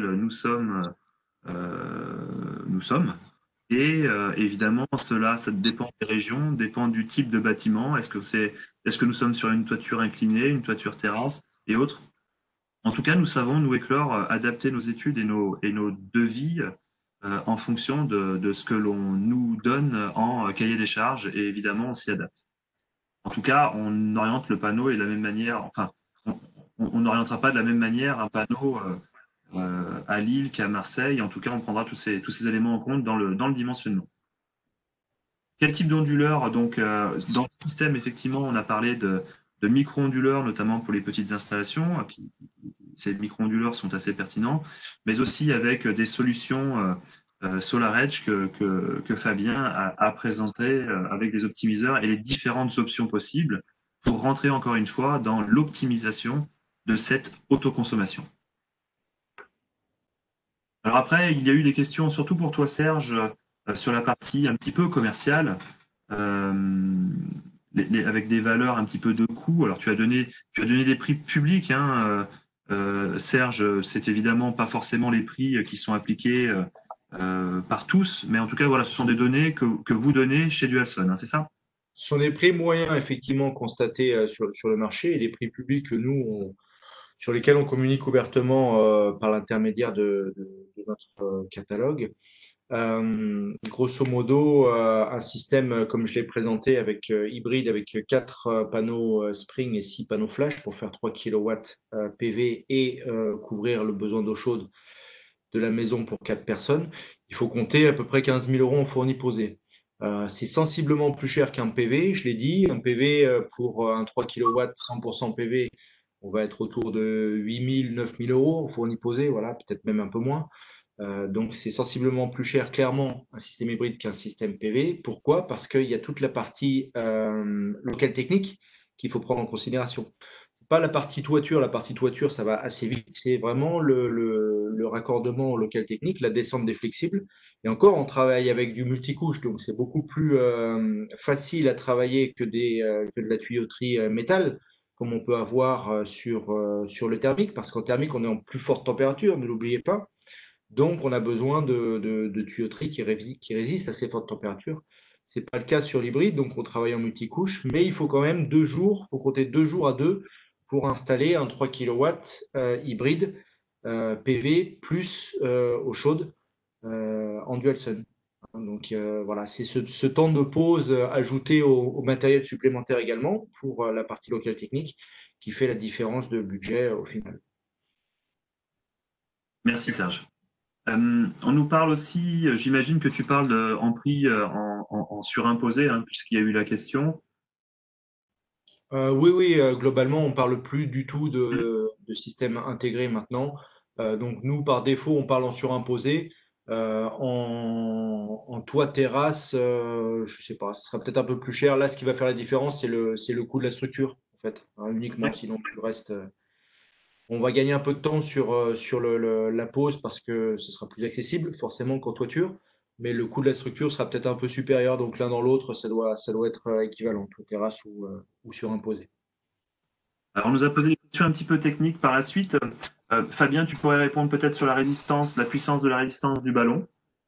nous sommes. Et évidemment, ça dépend des régions, dépend du type de bâtiment. Est-ce que nous sommes sur une toiture inclinée, une toiture terrasse et autres? En tout cas, nous savons, nous, Eclor, adapter nos études et nos devis en fonction de ce que l'on nous donne en cahier des charges et évidemment, on s'y adapte. En tout cas, on oriente le panneau et de la même manière, enfin, on n'orientera pas de la même manière un panneau à Lille qu'à Marseille. En tout cas, on prendra tous ces éléments en compte dans le dimensionnement. Quel type d'onduleur? Donc, dans le système, effectivement, on a parlé de micro-onduleurs, notamment pour les petites installations. Ces micro-onduleurs sont assez pertinents, mais aussi avec des solutions SolarEdge que Fabien a présenté avec des optimiseurs et les différentes options possibles pour rentrer encore une fois dans l'optimisation de cette autoconsommation. Alors après, il y a eu des questions, surtout pour toi, Serge, sur la partie un petit peu commerciale, avec des valeurs un petit peu de coût. Alors, tu as donné des prix publics, hein, Serge, c'est évidemment pas forcément les prix qui sont appliqués par tous, mais en tout cas, voilà, ce sont des données que vous donnez chez Dualson, hein, c'est ça? Ce sont les prix moyens effectivement constatés sur le marché et les prix publics que sur lesquels on communique ouvertement par l'intermédiaire de notre catalogue. Grosso modo, un système comme je l'ai présenté avec hybride avec 4 panneaux Spring et 6 panneaux Flash pour faire 3 kW PV et couvrir le besoin d'eau chaude de la maison pour 4 personnes, il faut compter à peu près 15 000 euros en fourni posé. C'est sensiblement plus cher qu'un PV, je l'ai dit. Un PV pour un 3 kW 100% PV, on va être autour de 8 000, 9 000 euros en fourni posé, voilà, peut-être même un peu moins. Donc c'est sensiblement plus cher, clairement, un système hybride qu'un système PV. Pourquoi? Parce qu'il y a toute la partie locale technique qu'il faut prendre en considération. pas la partie toiture. La partie toiture, ça va assez vite. C'est vraiment le raccordement au local technique, la descente des flexibles. Et encore, on travaille avec du multicouche, donc c'est beaucoup plus facile à travailler que de la tuyauterie métal, comme on peut avoir sur le thermique, parce qu'en thermique, on est en plus forte température, ne l'oubliez pas. Donc, on a besoin de tuyauterie qui résiste à ces fortes températures. Ce n'est pas le cas sur l'hybride, donc on travaille en multicouche, mais il faut quand même 2 jours, il faut compter 2 jours à deux pour installer un 3 kW hybride PV plus eau chaude en Dualsun. Donc voilà, c'est ce temps de pause ajouté au matériel supplémentaire également pour la partie locale technique qui fait la différence de budget au final. Merci Serge. On nous parle aussi, j'imagine que tu parles en prix en surimposé, hein, puisqu'il y a eu la question. Oui, oui, globalement, on parle plus du tout de système intégré maintenant. Donc nous, par défaut, on parle en surimposé. En toit terrasse, je sais pas, ce sera peut-être un peu plus cher. Là, ce qui va faire la différence, c'est le coût de la structure, en fait, hein, uniquement. Sinon, tout le reste, on va gagner un peu de temps sur la pose parce que ce sera plus accessible, forcément, qu'en toiture. Mais le coût de la structure sera peut-être un peu supérieur. Donc l'un dans l'autre, ça doit être équivalent, toit terrasse ou surimposé. Alors, on nous a posé des questions un petit peu techniques par la suite. Fabien, tu pourrais répondre peut-être sur la résistance, la puissance de la résistance du ballon.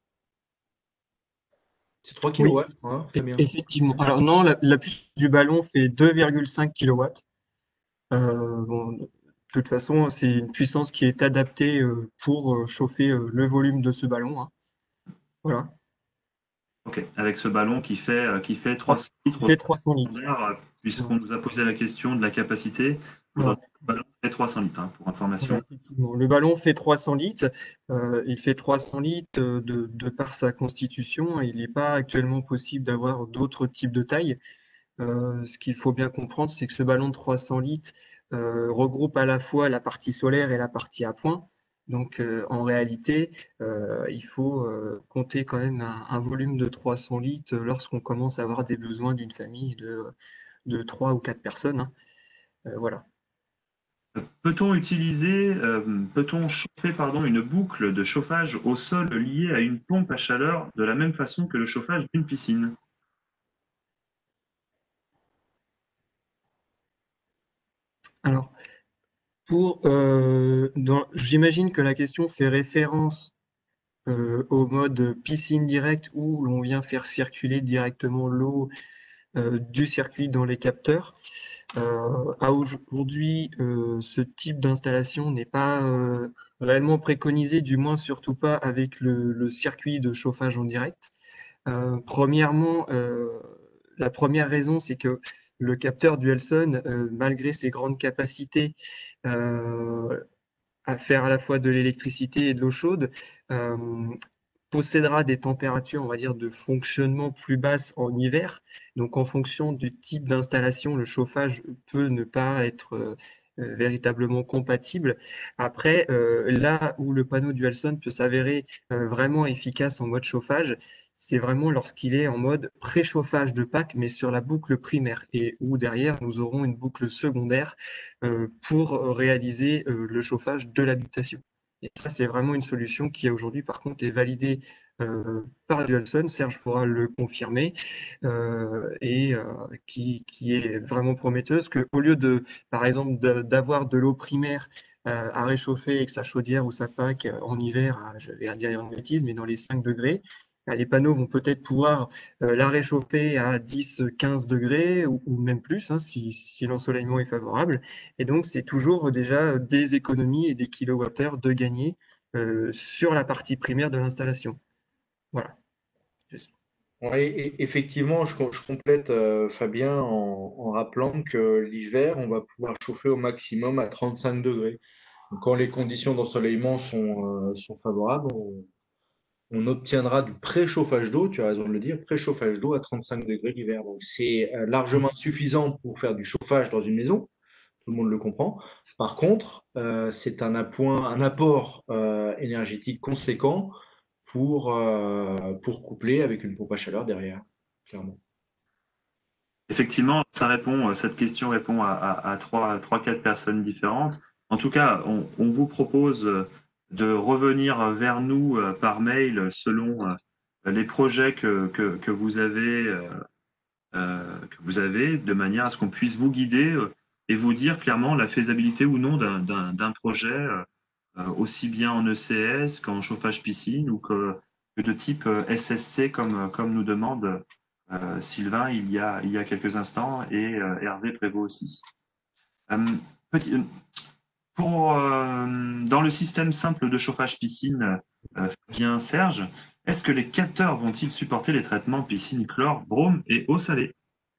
C'est 3 Oui, kilowatts, hein, très bien. effectivement. Alors non, la puissance du ballon fait 2,5 kW. Bon, de toute façon, c'est une puissance qui est adaptée pour chauffer le volume de ce ballon, hein. Voilà. Ok, avec ce ballon qui fait 300 Il litres au fait 300 litres. standard, puisqu'on Voilà. nous a posé la question de la capacité. Voilà. Aujourd'hui, le ballon fait 300 litres, hein, pour Voilà, information. effectivement. Le ballon fait 300 litres. Il fait 300 litres de par sa constitution. Il n'est pas actuellement possible d'avoir d'autres types de tailles. Ce qu'il faut bien comprendre, c'est que ce ballon de 300 litres regroupe à la fois la partie solaire et la partie à point. Donc, en réalité, il faut compter quand même un volume de 300 litres lorsqu'on commence à avoir des besoins d'une famille de 3 ou 4 personnes, hein. Voilà. Peut-on chauffer, pardon, une boucle de chauffage au sol liée à une pompe à chaleur de la même façon que le chauffage d'une piscine? Alors, j'imagine que la question fait référence au mode piscine directe où l'on vient faire circuler directement l'eau du circuit dans les capteurs. À aujourd'hui, ce type d'installation n'est pas réellement préconisé, du moins surtout pas avec le circuit de chauffage en direct. Premièrement, la première raison, c'est que le capteur Dualson, malgré ses grandes capacités à faire à la fois de l'électricité et de l'eau chaude, euh, possédera des températures, on va dire, de fonctionnement plus basses en hiver. Donc, en fonction du type d'installation, le chauffage peut ne pas être véritablement compatible. Après, là où le panneau Dualson peut s'avérer vraiment efficace en mode chauffage, c'est vraiment lorsqu'il est en mode préchauffage de pack, mais sur la boucle primaire, et où derrière, nous aurons une boucle secondaire pour réaliser le chauffage de l'habitation. Et ça, c'est vraiment une solution qui aujourd'hui, par contre, est validée par Dualson. Serge pourra le confirmer et qui est vraiment prometteuse. Qu'au lieu de, par exemple, d'avoir de l'eau primaire à réchauffer avec sa chaudière ou sa PAC en hiver, je vais dire une bêtise, mais dans les 5 degrés, les panneaux vont peut-être pouvoir la réchauffer à 10-15 degrés ou même plus, hein, si l'ensoleillement est favorable. Et donc, c'est toujours déjà des économies et des kilowattheures de gagner sur la partie primaire de l'installation. Voilà. Ouais, effectivement, je complète Fabien en rappelant que l'hiver, on va pouvoir chauffer au maximum à 35 degrés. Donc, quand les conditions d'ensoleillement sont favorables, on obtiendra du préchauffage d'eau, tu as raison de le dire, préchauffage d'eau à 35 degrés l'hiver. Donc, c'est largement suffisant pour faire du chauffage dans une maison, tout le monde le comprend. Par contre, c'est un apport énergétique conséquent pour coupler avec une pompe à chaleur derrière, clairement. Effectivement, cette question répond à trois, quatre personnes différentes. En tout cas, on vous propose de revenir vers nous par mail selon les projets que vous avez, de manière à ce qu'on puisse vous guider et vous dire clairement la faisabilité ou non d'un projet, aussi bien en ECS qu'en chauffage piscine ou que de type SSC comme nous demande Sylvain il y a quelques instants et Hervé Prévost aussi. Euh, petit- dans le système simple de chauffage piscine, Fabien Serge, est-ce que les capteurs vont-ils supporter les traitements piscine, chlore, brome et eau salée?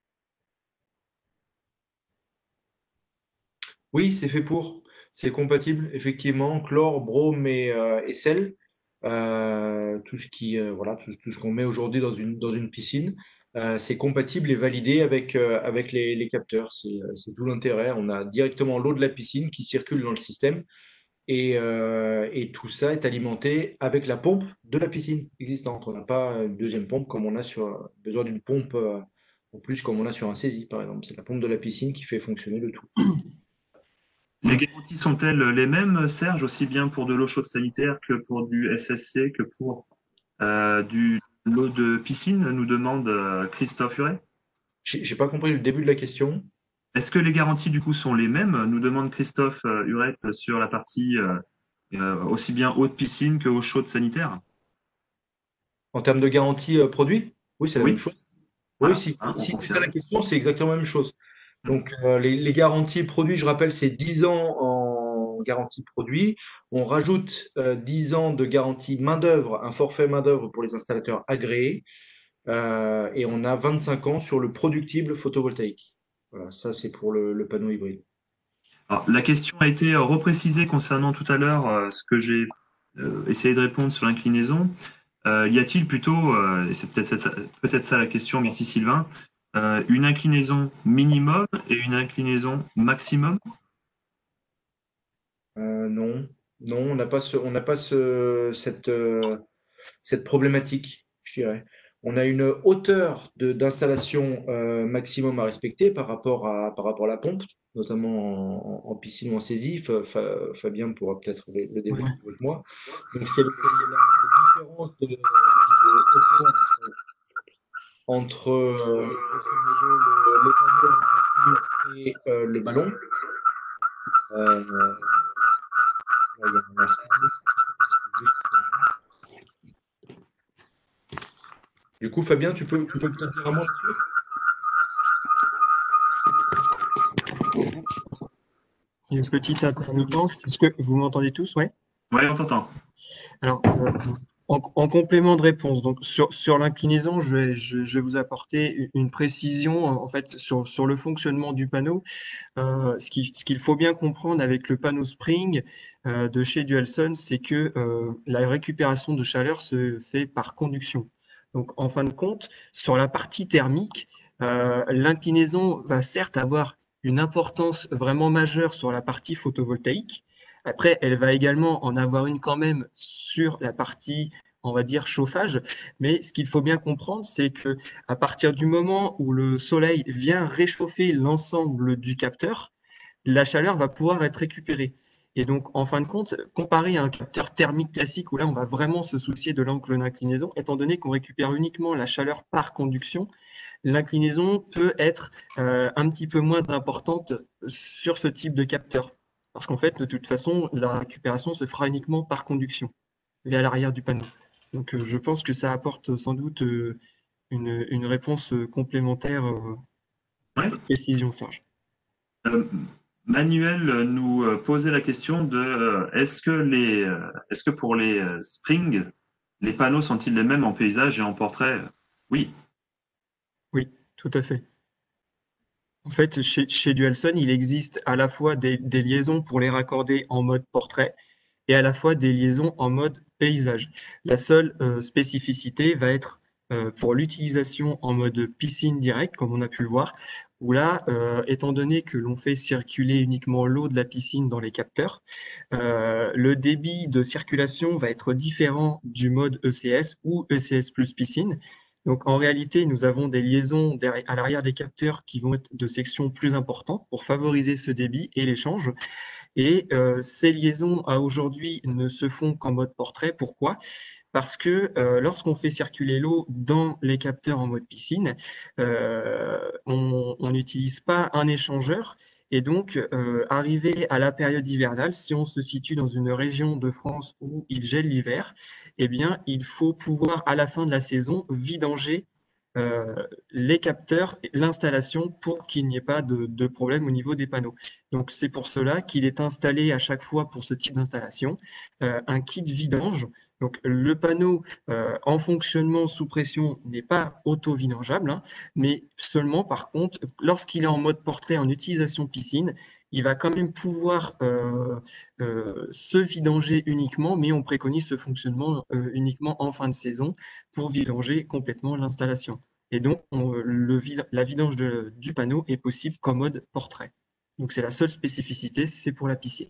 Oui, c'est fait pour. C'est compatible, effectivement, chlore, brome et sel. Tout ce qui, voilà, tout ce qu'on met aujourd'hui dans une piscine, c'est compatible et validé avec les capteurs. C'est tout l'intérêt. On a directement l'eau de la piscine qui circule dans le système et tout ça est alimenté avec la pompe de la piscine existante. On n'a pas une deuxième pompe comme on a besoin d'une pompe en plus comme on a sur un saisie, par exemple. C'est la pompe de la piscine qui fait fonctionner le tout. Les garanties sont-elles les mêmes, Serge, aussi bien pour de l'eau chaude sanitaire que pour du SSC, que pour l'eau de piscine, nous demande Christophe Huret. J'ai pas compris le début de la question. Est-ce que les garanties du coup sont les mêmes, nous demande Christophe Huret sur la partie aussi bien eau de piscine que eau chaude sanitaire? En termes de garantie produit, oui, c'est la même Oui, chose. Oui, voilà, hein, on si c'est ça la confirme. question, c'est exactement la même chose. Donc, les garanties produits, je rappelle, c'est 10 ans en garantie produit. On rajoute 10 ans de garantie main-d'œuvre, un forfait main-d'œuvre pour les installateurs agréés. Et on a 25 ans sur le productible photovoltaïque. Voilà, ça, c'est pour le panneau hybride. Alors, la question a été reprécisée concernant tout à l'heure ce que j'ai essayé de répondre sur l'inclinaison. Y a-t-il plutôt, et c'est peut-être ça la question, merci Sylvain, une inclinaison minimum et une inclinaison maximum? Non, non, on n'a pas cette problématique, je dirais. On a une hauteur d'installation maximum à respecter par rapport à la pompe, notamment en piscine ou en saisie. Fabien pourra peut-être le Ouais. développer avec moi. Donc c'est la différence de hauteur entre grosso modo, les panneaux en toiture et le ballon. Là, il y a un service, juste du coup, Fabien, tu peux peut-être dire un mot là-dessus? Il y a une petite intermittence. Est-ce que vous m'entendez tous? Ouais. Oui, on t'entend. Alors, en complément de réponse, donc sur l'inclinaison, je vais vous apporter une précision en fait sur le fonctionnement du panneau. Ce qu'il faut bien comprendre avec le panneau Spring de chez Dualson, c'est que la récupération de chaleur se fait par conduction. Donc, en fin de compte, sur la partie thermique, l'inclinaison va certes avoir une importance vraiment majeure sur la partie photovoltaïque. Après, elle va également en avoir une quand même sur la partie, on va dire, chauffage. Mais ce qu'il faut bien comprendre, c'est que à partir du moment où le soleil vient réchauffer l'ensemble du capteur, la chaleur va pouvoir être récupérée. Et donc, en fin de compte, comparé à un capteur thermique classique où là, on va vraiment se soucier de l'angle d'inclinaison, étant donné qu'on récupère uniquement la chaleur par conduction, l'inclinaison peut être un petit peu moins importante sur ce type de capteur. Parce qu'en fait, de toute façon, la récupération se fera uniquement par conduction vers l'arrière du panneau. Donc, je pense que ça apporte sans doute une réponse complémentaire à Ouais. cette précision, Serge. Euh, Manuel nous posait la question de est-ce que pour les Spring, les panneaux sont-ils les mêmes en paysage et en portrait? Oui. Oui, tout à fait. En fait, chez Dualson, il existe à la fois des liaisons pour les raccorder en mode portrait et à la fois des liaisons en mode paysage. La seule spécificité va être pour l'utilisation en mode piscine direct, comme on a pu le voir, où là, étant donné que l'on fait circuler uniquement l'eau de la piscine dans les capteurs, le débit de circulation va être différent du mode ECS ou ECS plus piscine, Donc, en réalité, nous avons des liaisons à l'arrière des capteurs qui vont être de sections plus importantes pour favoriser ce débit et l'échange. Et ces liaisons à aujourd'hui ne se font qu'en mode portrait. Pourquoi? Parce que lorsqu'on fait circuler l'eau dans les capteurs en mode piscine, on n'utilise pas un échangeur. Et donc, arrivé à la période hivernale, si on se situe dans une région de France où il gèle l'hiver, eh bien, il faut pouvoir, à la fin de la saison, vidanger euh, les capteurs, l'installation, pour qu'il n'y ait pas de problème au niveau des panneaux. Donc, c'est pour cela qu'il est installé à chaque fois pour ce type d'installation un kit vidange. Donc, le panneau en fonctionnement sous pression n'est pas auto-vidangeable, hein, mais seulement, par contre, lorsqu'il est en mode portrait en utilisation piscine, il va quand même pouvoir se vidanger uniquement, mais on préconise ce fonctionnement uniquement en fin de saison pour vidanger complètement l'installation. Et donc, la vidange du panneau est possible qu'en mode portrait. Donc, c'est la seule spécificité, c'est pour la piscine.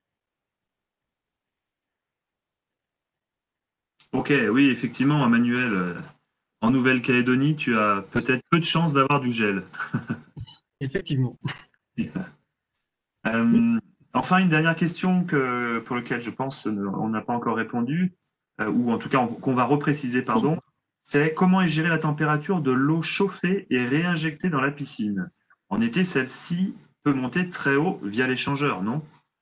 Ok, oui, effectivement, Emmanuel, en Nouvelle-Calédonie, tu as peut-être peu de chances d'avoir du gel. Effectivement. Euh, enfin, une dernière question pour laquelle je pense on n'a pas encore répondu, ou en tout cas qu'on va repréciser, pardon, c'est comment est gérée la température de l'eau chauffée et réinjectée dans la piscine. En été, celle-ci peut monter très haut via l'échangeur, non?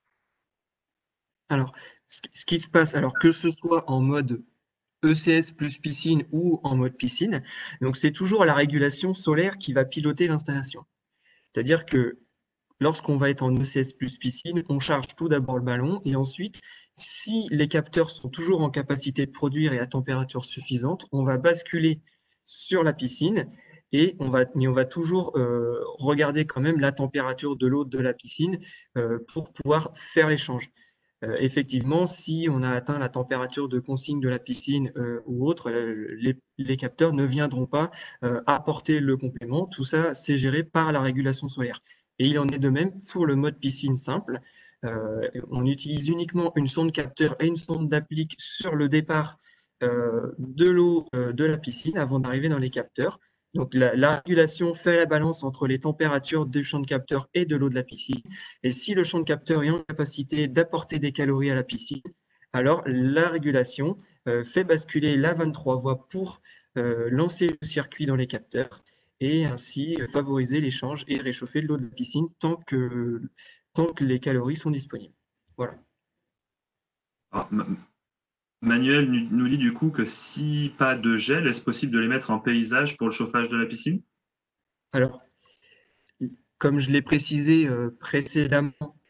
Alors, ce qui se passe, alors que ce soit en mode ECS plus piscine ou en mode piscine, donc c'est toujours la régulation solaire qui va piloter l'installation. C'est-à-dire que lorsqu'on va être en ECS plus piscine, on charge tout d'abord le ballon et ensuite, si les capteurs sont toujours en capacité de produire et à température suffisante, on va basculer sur la piscine mais on va toujours regarder quand même la température de l'eau de la piscine pour pouvoir faire l'échange. Effectivement, si on a atteint la température de consigne de la piscine ou autre, les capteurs ne viendront pas apporter le complément. Tout ça, c'est géré par la régulation solaire. Et il en est de même pour le mode piscine simple. On utilise uniquement une sonde capteur et une sonde d'applique sur le départ de l'eau de la piscine avant d'arriver dans les capteurs. Donc la régulation fait la balance entre les températures du champ de capteur et de l'eau de la piscine. Et si le champ de capteur est en capacité d'apporter des calories à la piscine, alors la régulation fait basculer la 23 voies pour lancer le circuit dans les capteurs et ainsi favoriser l'échange et réchauffer de l'eau de la piscine tant que les calories sont disponibles. Voilà. Alors, Manuel nous dit du coup que si pas de gel, est-ce possible de les mettre en paysage pour le chauffage de la piscine? Alors, comme je l'ai précisé précédemment,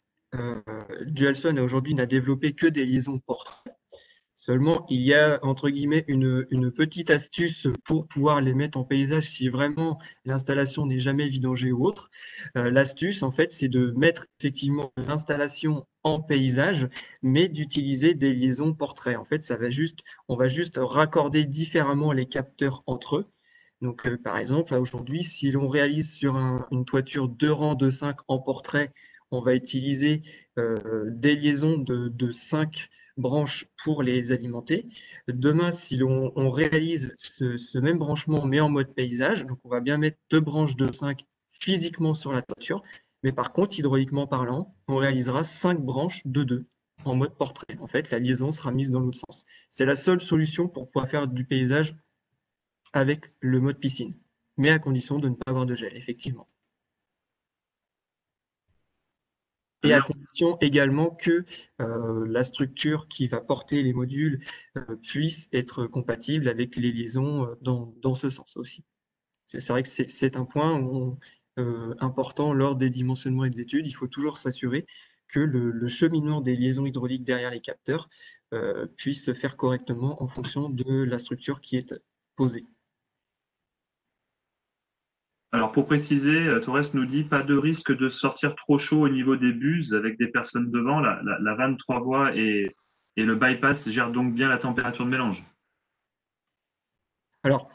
Dualson aujourd'hui n'a développé que des liaisons portées. Seulement, il y a, entre guillemets, une petite astuce pour pouvoir les mettre en paysage si vraiment l'installation n'est jamais vidangée ou autre. L'astuce, en fait, c'est de mettre effectivement l'installation en paysage, mais d'utiliser des liaisons portraits. En fait, on va juste raccorder différemment les capteurs entre eux. Donc, par exemple, aujourd'hui, si l'on réalise sur une toiture 2 rangs de 5 en portrait, on va utiliser des liaisons de 5 branches pour les alimenter. Demain, si on réalise ce même branchement, mais en mode paysage, donc on va bien mettre 2 branches de 5 physiquement sur la toiture, mais par contre, hydrauliquement parlant, on réalisera 5 branches de 2 en mode portrait. En fait, la liaison sera mise dans l'autre sens. C'est la seule solution pour pouvoir faire du paysage avec le mode piscine, mais à condition de ne pas avoir de gel, effectivement. Et à condition également que la structure qui va porter les modules puisse être compatible avec les liaisons dans ce sens aussi. C'est vrai que c'est un point important lors des dimensionnements et de l'étude. Il faut toujours s'assurer que le cheminement des liaisons hydrauliques derrière les capteurs puisse se faire correctement en fonction de la structure qui est posée. Alors pour préciser, Torres nous dit pas de risque de sortir trop chaud au niveau des buses avec des personnes devant. La 23 voies et le bypass gèrent donc bien la température de mélange. Alors,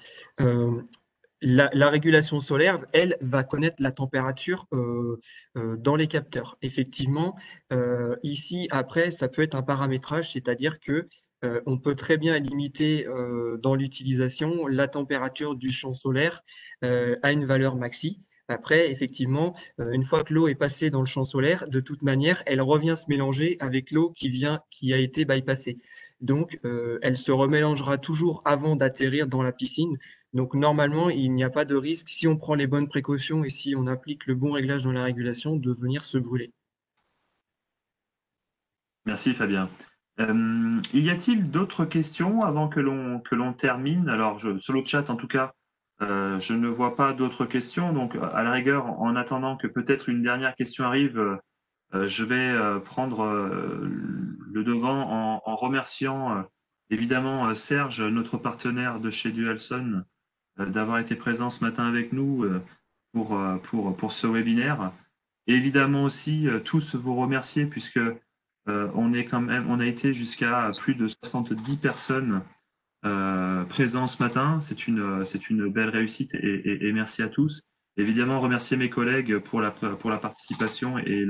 la régulation solaire, elle, va connaître la température dans les capteurs. Effectivement, ici, après, ça peut être un paramétrage, c'est-à-dire que on peut très bien limiter dans l'utilisation la température du champ solaire à une valeur maxi. Après, effectivement, une fois que l'eau est passée dans le champ solaire, de toute manière, elle revient se mélanger avec l'eau qui a été bypassée. Donc, elle se remélangera toujours avant d'atterrir dans la piscine. Donc, normalement, il n'y a pas de risque, si on prend les bonnes précautions et si on applique le bon réglage dans la régulation, de venir se brûler. Merci Fabien. Y a-t-il d'autres questions avant que l'on termine? Alors, sur le chat, en tout cas, je ne vois pas d'autres questions. Donc, à la rigueur, en attendant que peut-être une dernière question arrive, je vais prendre le devant en remerciant évidemment Serge, notre partenaire de chez Dualson, d'avoir été présent ce matin avec nous pour ce webinaire. Et évidemment aussi tous vous remercier puisque on a été jusqu'à plus de 70 personnes présentes ce matin. C'est une belle réussite et merci à tous. Évidemment, remercier mes collègues pour la participation et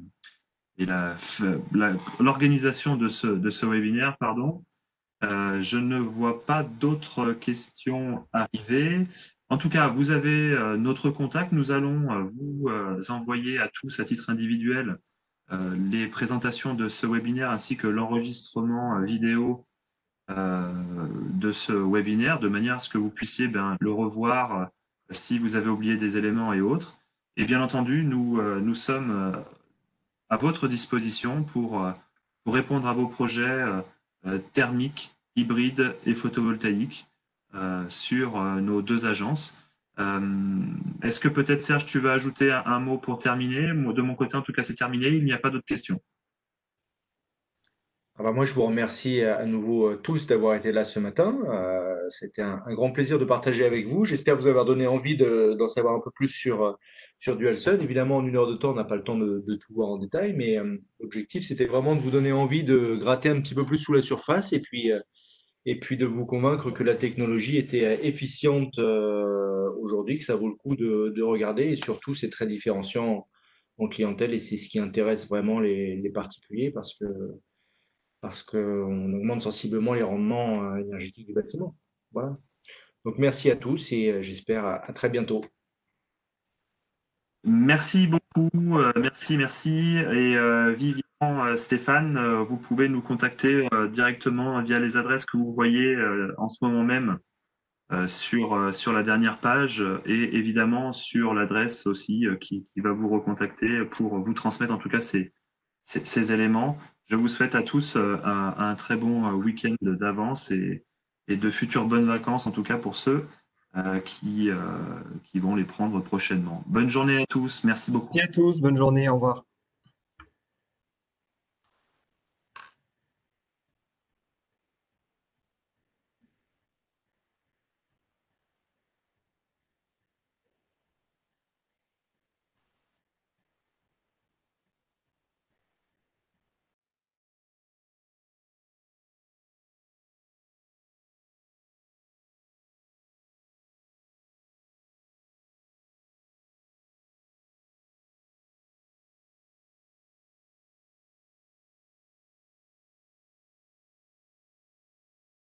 l'organisation de ce webinaire, pardon. Je ne vois pas d'autres questions arriver. En tout cas, vous avez notre contact. Nous allons vous envoyer à tous à titre individuel les présentations de ce webinaire ainsi que l'enregistrement vidéo de ce webinaire de manière à ce que vous puissiez le revoir si vous avez oublié des éléments et autres. Et bien entendu, nous sommes à votre disposition pour répondre à vos projets thermiques, hybrides et photovoltaïques sur nos deux agences. Est-ce que peut-être, Serge, tu veux ajouter un mot pour terminer? De mon côté, en tout cas, c'est terminé. Il n'y a pas d'autres questions. Alors moi, je vous remercie à nouveau tous d'avoir été là ce matin. C'était un grand plaisir de partager avec vous. J'espère vous avoir donné envie d'en savoir un peu plus sur Dualsun. Évidemment, en 1 heure de temps, on n'a pas le temps de tout voir en détail, mais l'objectif, c'était vraiment de vous donner envie de gratter un petit peu plus sous la surface et puis de vous convaincre que la technologie était efficiente aujourd'hui, que ça vaut le coup de regarder. Et surtout, c'est très différenciant en clientèle et c'est ce qui intéresse vraiment les particuliers parce qu'on augmente sensiblement les rendements énergétiques du bâtiment. Voilà. Donc merci à tous et j'espère à très bientôt. Merci beaucoup, merci. Et Vivian, Stéphane, vous pouvez nous contacter directement via les adresses que vous voyez en ce moment même sur la dernière page et évidemment sur l'adresse aussi qui va vous recontacter pour vous transmettre en tout cas ces éléments. Je vous souhaite à tous un très bon week-end d'avance et de futures bonnes vacances, en tout cas pour ceux qui vont les prendre prochainement. Bonne journée à tous, merci beaucoup. Merci à tous, bonne journée, au revoir.